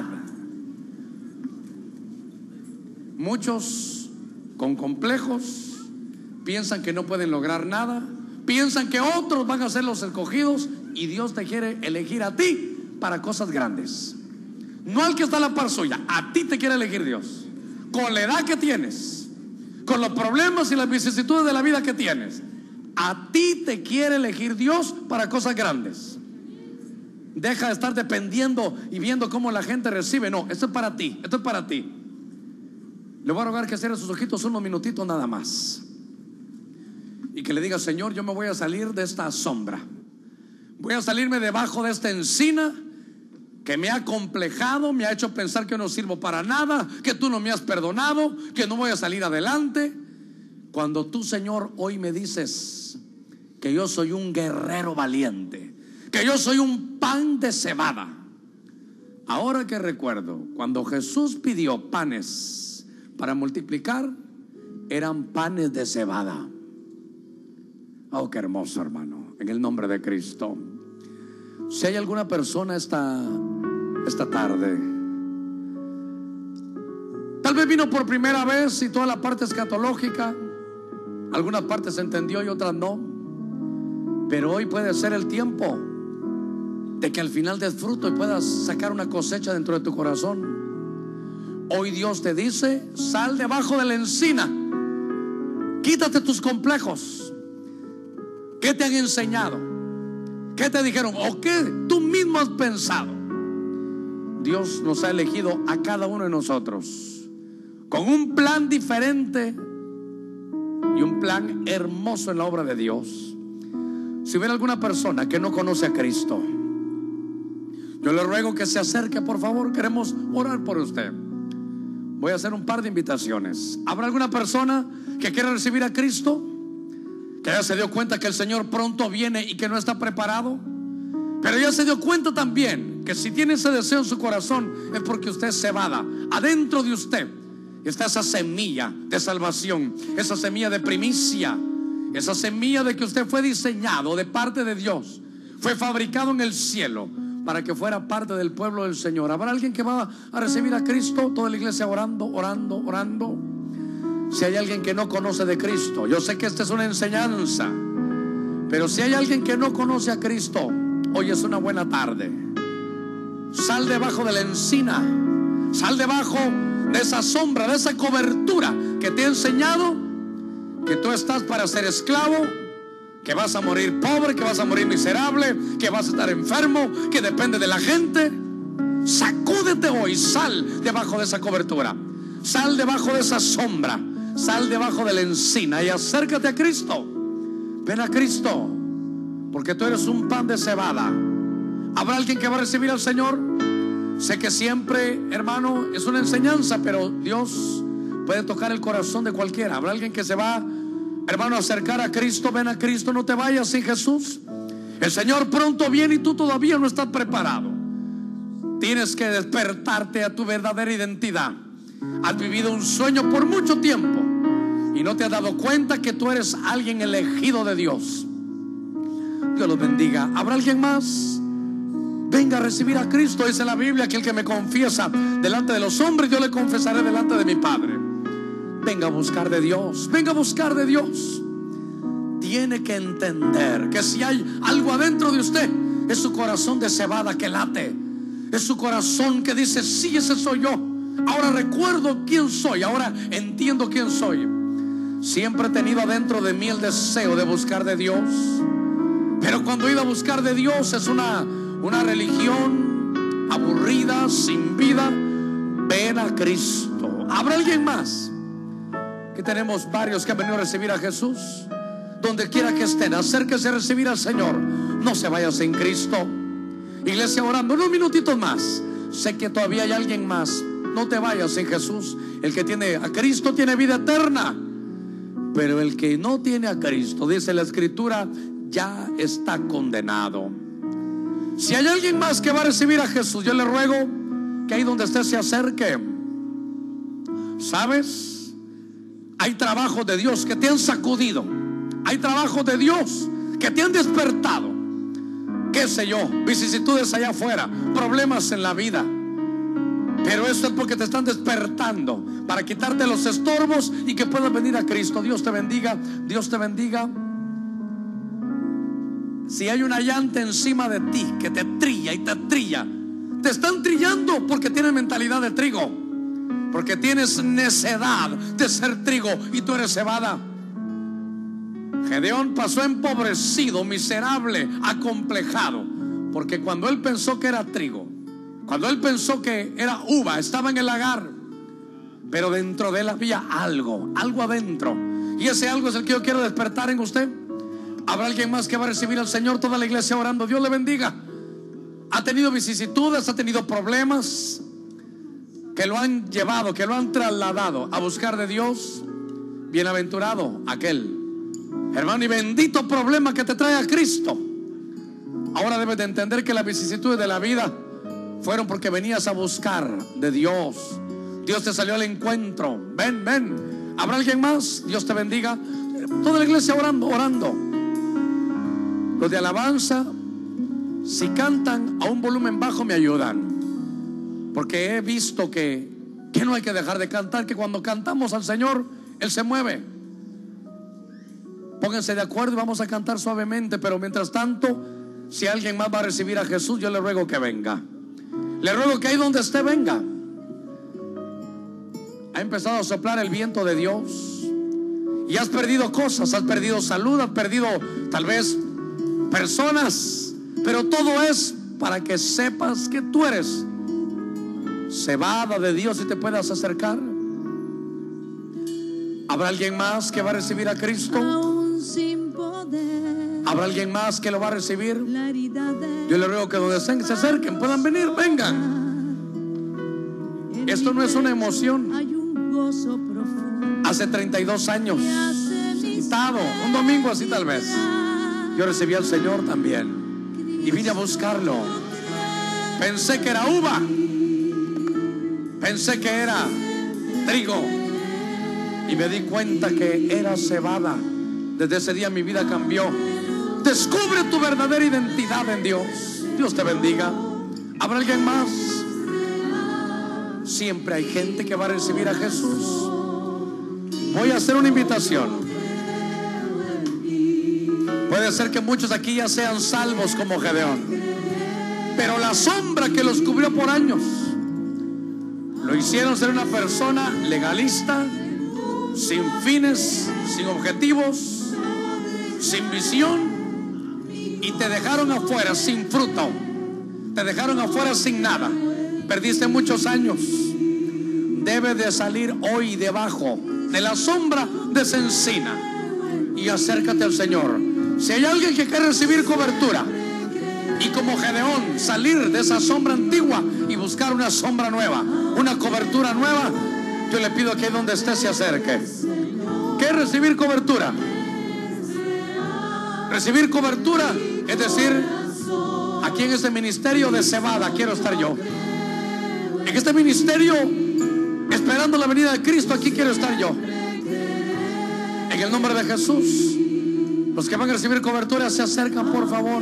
Muchos con complejos piensan que no pueden lograr nada, piensan que otros van a ser los escogidos, y Dios te quiere elegir a ti para cosas grandes. No al que está a la par suya, a ti te quiere elegir Dios. Con la edad que tienes, con los problemas y las vicisitudes de la vida que tienes, a ti te quiere elegir Dios para cosas grandes. Deja de estar dependiendo y viendo cómo la gente recibe. No, esto es para ti, esto es para ti. Le voy a rogar que cierre sus ojitos unos minutitos nada más y que le diga: Señor, yo me voy a salir de esta sombra. Voy a salirme debajo de esta encina que me ha complejado, me ha hecho pensar que no sirvo para nada, que tú no me has perdonado, que no voy a salir adelante. Cuando tú, Señor, hoy me dices que yo soy un guerrero valiente, que yo soy un pan de cebada. Ahora que recuerdo, cuando Jesús pidió panes para multiplicar, eran panes de cebada. Oh, qué hermoso, hermano, en el nombre de Cristo. Si hay alguna persona esta tarde, tal vez vino por primera vez y toda la parte escatológica, algunas partes se entendió y otras no, pero hoy puede ser el tiempo de que al final des fruto y puedas sacar una cosecha dentro de tu corazón. Hoy Dios te dice: sal debajo de la encina, quítate tus complejos. ¿Qué te han enseñado? ¿Qué te dijeron? ¿O qué tú mismo has pensado? Dios nos ha elegido a cada uno de nosotros con un plan diferente y un plan hermoso en la obra de Dios. Si hubiera alguna persona que no conoce a Cristo, yo le ruego que se acerque, por favor. Queremos orar por usted. Voy a hacer un par de invitaciones. ¿Habrá alguna persona que quiera recibir a Cristo, que ya se dio cuenta que el Señor pronto viene y que no está preparado? Pero ya se dio cuenta también que si tiene ese deseo en su corazón es porque usted es cebada. Adentro de usted está esa semilla de salvación, esa semilla de primicia, esa semilla de que usted fue diseñado de parte de Dios, fue fabricado en el cielo para que fuera parte del pueblo del Señor. ¿Habrá alguien que va a recibir a Cristo? Toda la iglesia orando, orando, orando. Si hay alguien que no conoce de Cristo, yo sé que esta es una enseñanza, pero si hay alguien que no conoce a Cristo, hoy es una buena tarde. Sal debajo de la encina, sal debajo de esa sombra, de esa cobertura que te ha enseñado que tú estás para ser esclavo, que vas a morir pobre, que vas a morir miserable, que vas a estar enfermo, que depende de la gente. Sacúdete hoy, sal debajo de esa cobertura, sal debajo de esa sombra, sal debajo de la encina y acércate a Cristo. Ven a Cristo, porque tú eres un pan de cebada. ¿Habrá alguien que va a recibir al Señor? Sé que siempre, hermano, es una enseñanza, pero Dios puede tocar el corazón de cualquiera. ¿Habrá alguien que se va, hermano, a acercar a Cristo? Ven a Cristo, no te vayas sin Jesús. El Señor pronto viene y tú todavía no estás preparado. Tienes que despertarte a tu verdadera identidad. Has vivido un sueño por mucho tiempo y no te has dado cuenta que tú eres alguien elegido de Dios. Dios los bendiga. ¿Habrá alguien más? Venga a recibir a Cristo. Dice la Biblia que el que me confiesa delante de los hombres, yo le confesaré delante de mi Padre. Venga a buscar de Dios, venga a buscar de Dios. Tiene que entender que si hay algo adentro de usted, es su corazón de cebada que late, es su corazón que dice: sí, ese soy yo. Ahora recuerdo quién soy, ahora entiendo quién soy. Siempre he tenido adentro de mí el deseo de buscar de Dios, pero cuando he ido a buscar de Dios es una religión aburrida, sin vida. Ven a Cristo. ¿Habrá alguien más? Que tenemos varios que han venido a recibir a Jesús. Donde quiera que estén, acérquese a recibir al Señor. No se vaya sin Cristo. Iglesia orando, unos minutitos más. Sé que todavía hay alguien más no te vayas sin Jesús. El que tiene a Cristo tiene vida eterna, pero el que no tiene a Cristo, dice la Escritura, ya está condenado. Si hay alguien más que va a recibir a Jesús, yo le ruego que ahí donde esté se acerque. ¿Sabes? Hay trabajos de Dios que te han sacudido. Hay trabajos de Dios que te han despertado. Qué sé yo, vicisitudes allá afuera, problemas en la vida. Pero eso es porque te están despertando para quitarte los estorbos y que puedas venir a Cristo. Dios te bendiga, Dios te bendiga. Si hay una llanta encima de ti que te trilla y te trilla, te están trillando porque tienes mentalidad de trigo, porque tienes necedad de ser trigo y tú eres cebada. Gedeón pasó empobrecido, miserable, acomplejado, porque cuando él pensó que era trigo, cuando él pensó que era uva, estaba en el lagar, pero dentro de él había algo adentro, y ese algo es el que yo quiero despertar en usted. ¿Habrá alguien más que va a recibir al Señor? Toda la iglesia orando. Dios le bendiga. Ha tenido vicisitudes, ha tenido problemas que lo han llevado, que lo han trasladado a buscar de Dios. Bienaventurado aquel, hermano, y bendito problema que te trae a Cristo. Ahora debes de entender que las vicisitudes de la vida fueron porque venías a buscar de Dios. Dios te salió al encuentro. Ven, ven. ¿Habrá alguien más? Dios te bendiga. Toda la iglesia orando. Los de alabanza, si cantan a un volumen bajo, me ayudan, porque he visto que no hay que dejar de cantar, que cuando cantamos al Señor, Él se mueve. Pónganse de acuerdo y vamos a cantar suavemente. Pero mientras tanto, si alguien más va a recibir a Jesús, yo le ruego que venga. Le ruego que ahí donde esté venga. Ha empezado a soplar el viento de Dios y has perdido cosas, has perdido salud, has perdido tal vez personas, pero todo es para que sepas que tú eres cebada de Dios y te puedas acercar. ¿Habrá alguien más que va a recibir a Cristo? ¿Habrá alguien más que lo va a recibir? Yo le ruego que donde estén se acerquen, puedan venir, vengan. Esto no es una emoción. Hace 32 años, sentado, un domingo así tal vez, yo recibí al Señor también y vine a buscarlo. Pensé que era uva, pensé que era trigo, y me di cuenta que era cebada. Desde ese día mi vida cambió. Descubre tu verdadera identidad en Dios. Dios te bendiga. ¿Habrá alguien más? Siempre hay gente que va a recibir a Jesús. Voy a hacer una invitación. Puede ser que muchos aquí ya sean salvos como Gedeón, pero la sombra que los cubrió por años lo hicieron ser una persona legalista, sin fines, sin objetivos, sin visión, y te dejaron afuera sin fruto, te dejaron afuera sin nada. Perdiste muchos años. Debes de salir hoy debajo de la sombra de esa encina y acércate al Señor. Si hay alguien que quiere recibir cobertura y como Gedeón salir de esa sombra antigua y buscar una sombra nueva, una cobertura nueva, yo le pido que donde esté se acerque. ¿Qué es recibir cobertura? Recibir cobertura es decir, aquí en este ministerio de cebada quiero estar yo. En este ministerio, esperando la venida de Cristo, aquí quiero estar yo. En el nombre de Jesús, los que van a recibir cobertura se acercan, por favor.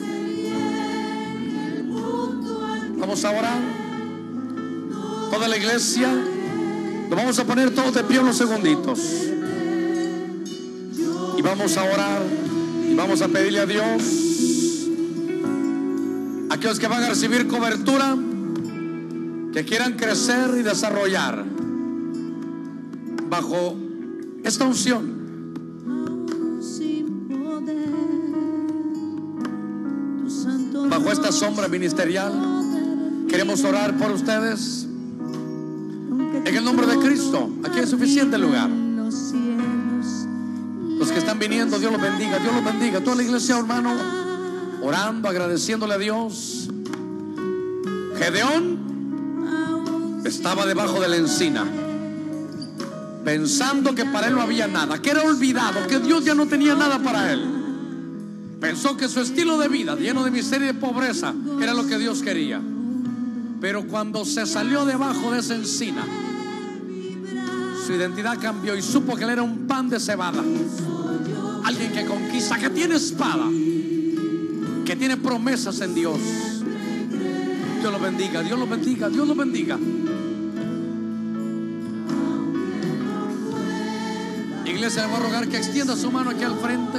Vamos a orar. Toda la iglesia, nos vamos a poner todos de pie unos segunditos y vamos a orar y vamos a pedirle a Dios, aquellos que van a recibir cobertura, que quieran crecer y desarrollar bajo esta unción, bajo esta sombra ministerial. Queremos orar por ustedes en el nombre de Cristo. Aquí hay suficiente lugar. Los que están viniendo, Dios los bendiga, Dios los bendiga. Toda la iglesia, hermano, orando, agradeciéndole a Dios. Gedeón estaba debajo de la encina, pensando que para él no había nada, que era olvidado, que Dios ya no tenía nada para él. Pensó que su estilo de vida, lleno de miseria y de pobreza, era lo que Dios quería. Pero cuando se salió debajo de esa encina, su identidad cambió y supo que él era un pan de cebada. Alguien que conquista, que tiene espada, que tiene promesas en Dios. Dios lo bendiga, Dios lo bendiga, Dios lo bendiga. Iglesia, le voy a rogar que extienda su mano aquí al frente.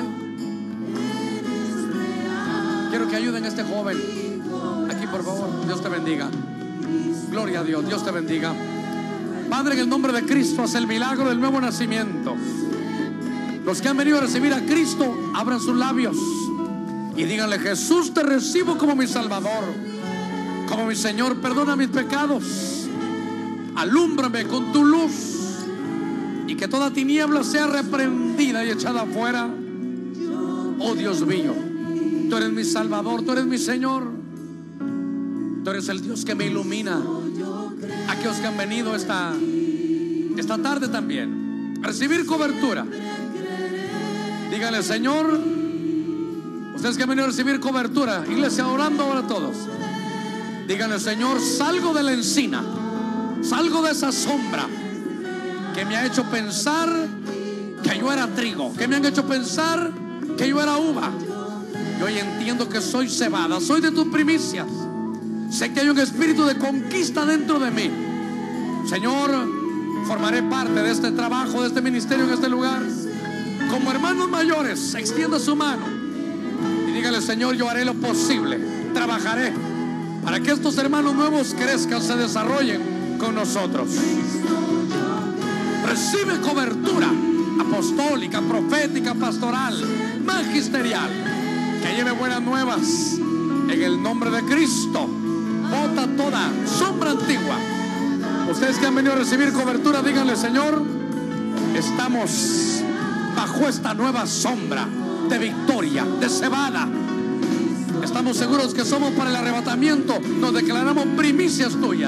Quiero que ayuden a este joven. Aquí, por favor. Dios te bendiga. Gloria a Dios, Dios te bendiga. Padre, en el nombre de Cristo, haz el milagro del nuevo nacimiento. Los que han venido a recibir a Cristo, abran sus labios y díganle: Jesús, te recibo como mi Salvador, como mi Señor. Perdona mis pecados, alúmbrame con tu luz, y que toda tiniebla sea reprendida y echada afuera. Oh Dios mío, tú eres mi Salvador, tú eres mi Señor, tú eres el Dios que me ilumina. Aquellos que han venido esta tarde también a recibir cobertura, díganle: Señor, ustedes que han venido a recibir cobertura, iglesia, orando ahora todos, díganle: Señor, salgo de la encina, salgo de esa sombra que me ha hecho pensar que yo era trigo, que me han hecho pensar que yo era uva. Yo hoy entiendo que soy cebada, soy de tus primicias. Sé que hay un espíritu de conquista dentro de mí. Señor, formaré parte de este trabajo, de este ministerio en este lugar. Como hermanos mayores, extienda su mano y dígale: Señor, yo haré lo posible, trabajaré para que estos hermanos nuevos crezcan, se desarrollen con nosotros. Recibe cobertura apostólica, profética, pastoral, magisterial, que lleve buenas nuevas en el nombre de Cristo. Bota toda sombra antigua. Ustedes que han venido a recibir cobertura, díganle: Señor, estamos bajo esta nueva sombra de victoria, de cebada. Estamos seguros que somos para el arrebatamiento. Nos declaramos primicias tuyas.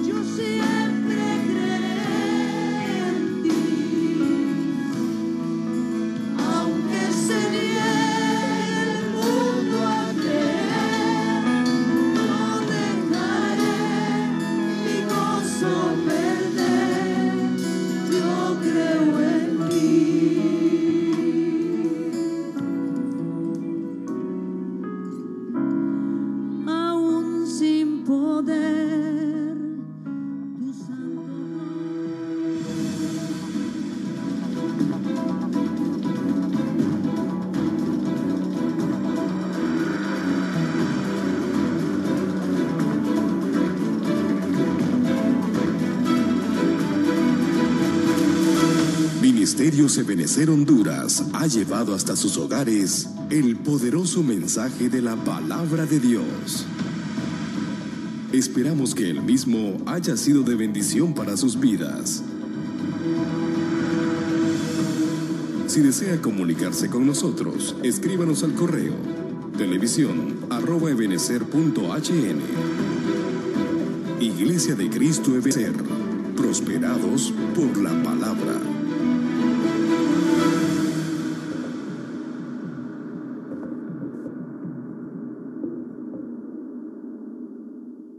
Ministerios Ebenecer Honduras ha llevado hasta sus hogares el poderoso mensaje de la palabra de Dios. Esperamos que el mismo haya sido de bendición para sus vidas. Si desea comunicarse con nosotros, escríbanos al correo televisión@ebenecer.hn. Iglesia de Cristo Ebenecer, prosperados por la palabra.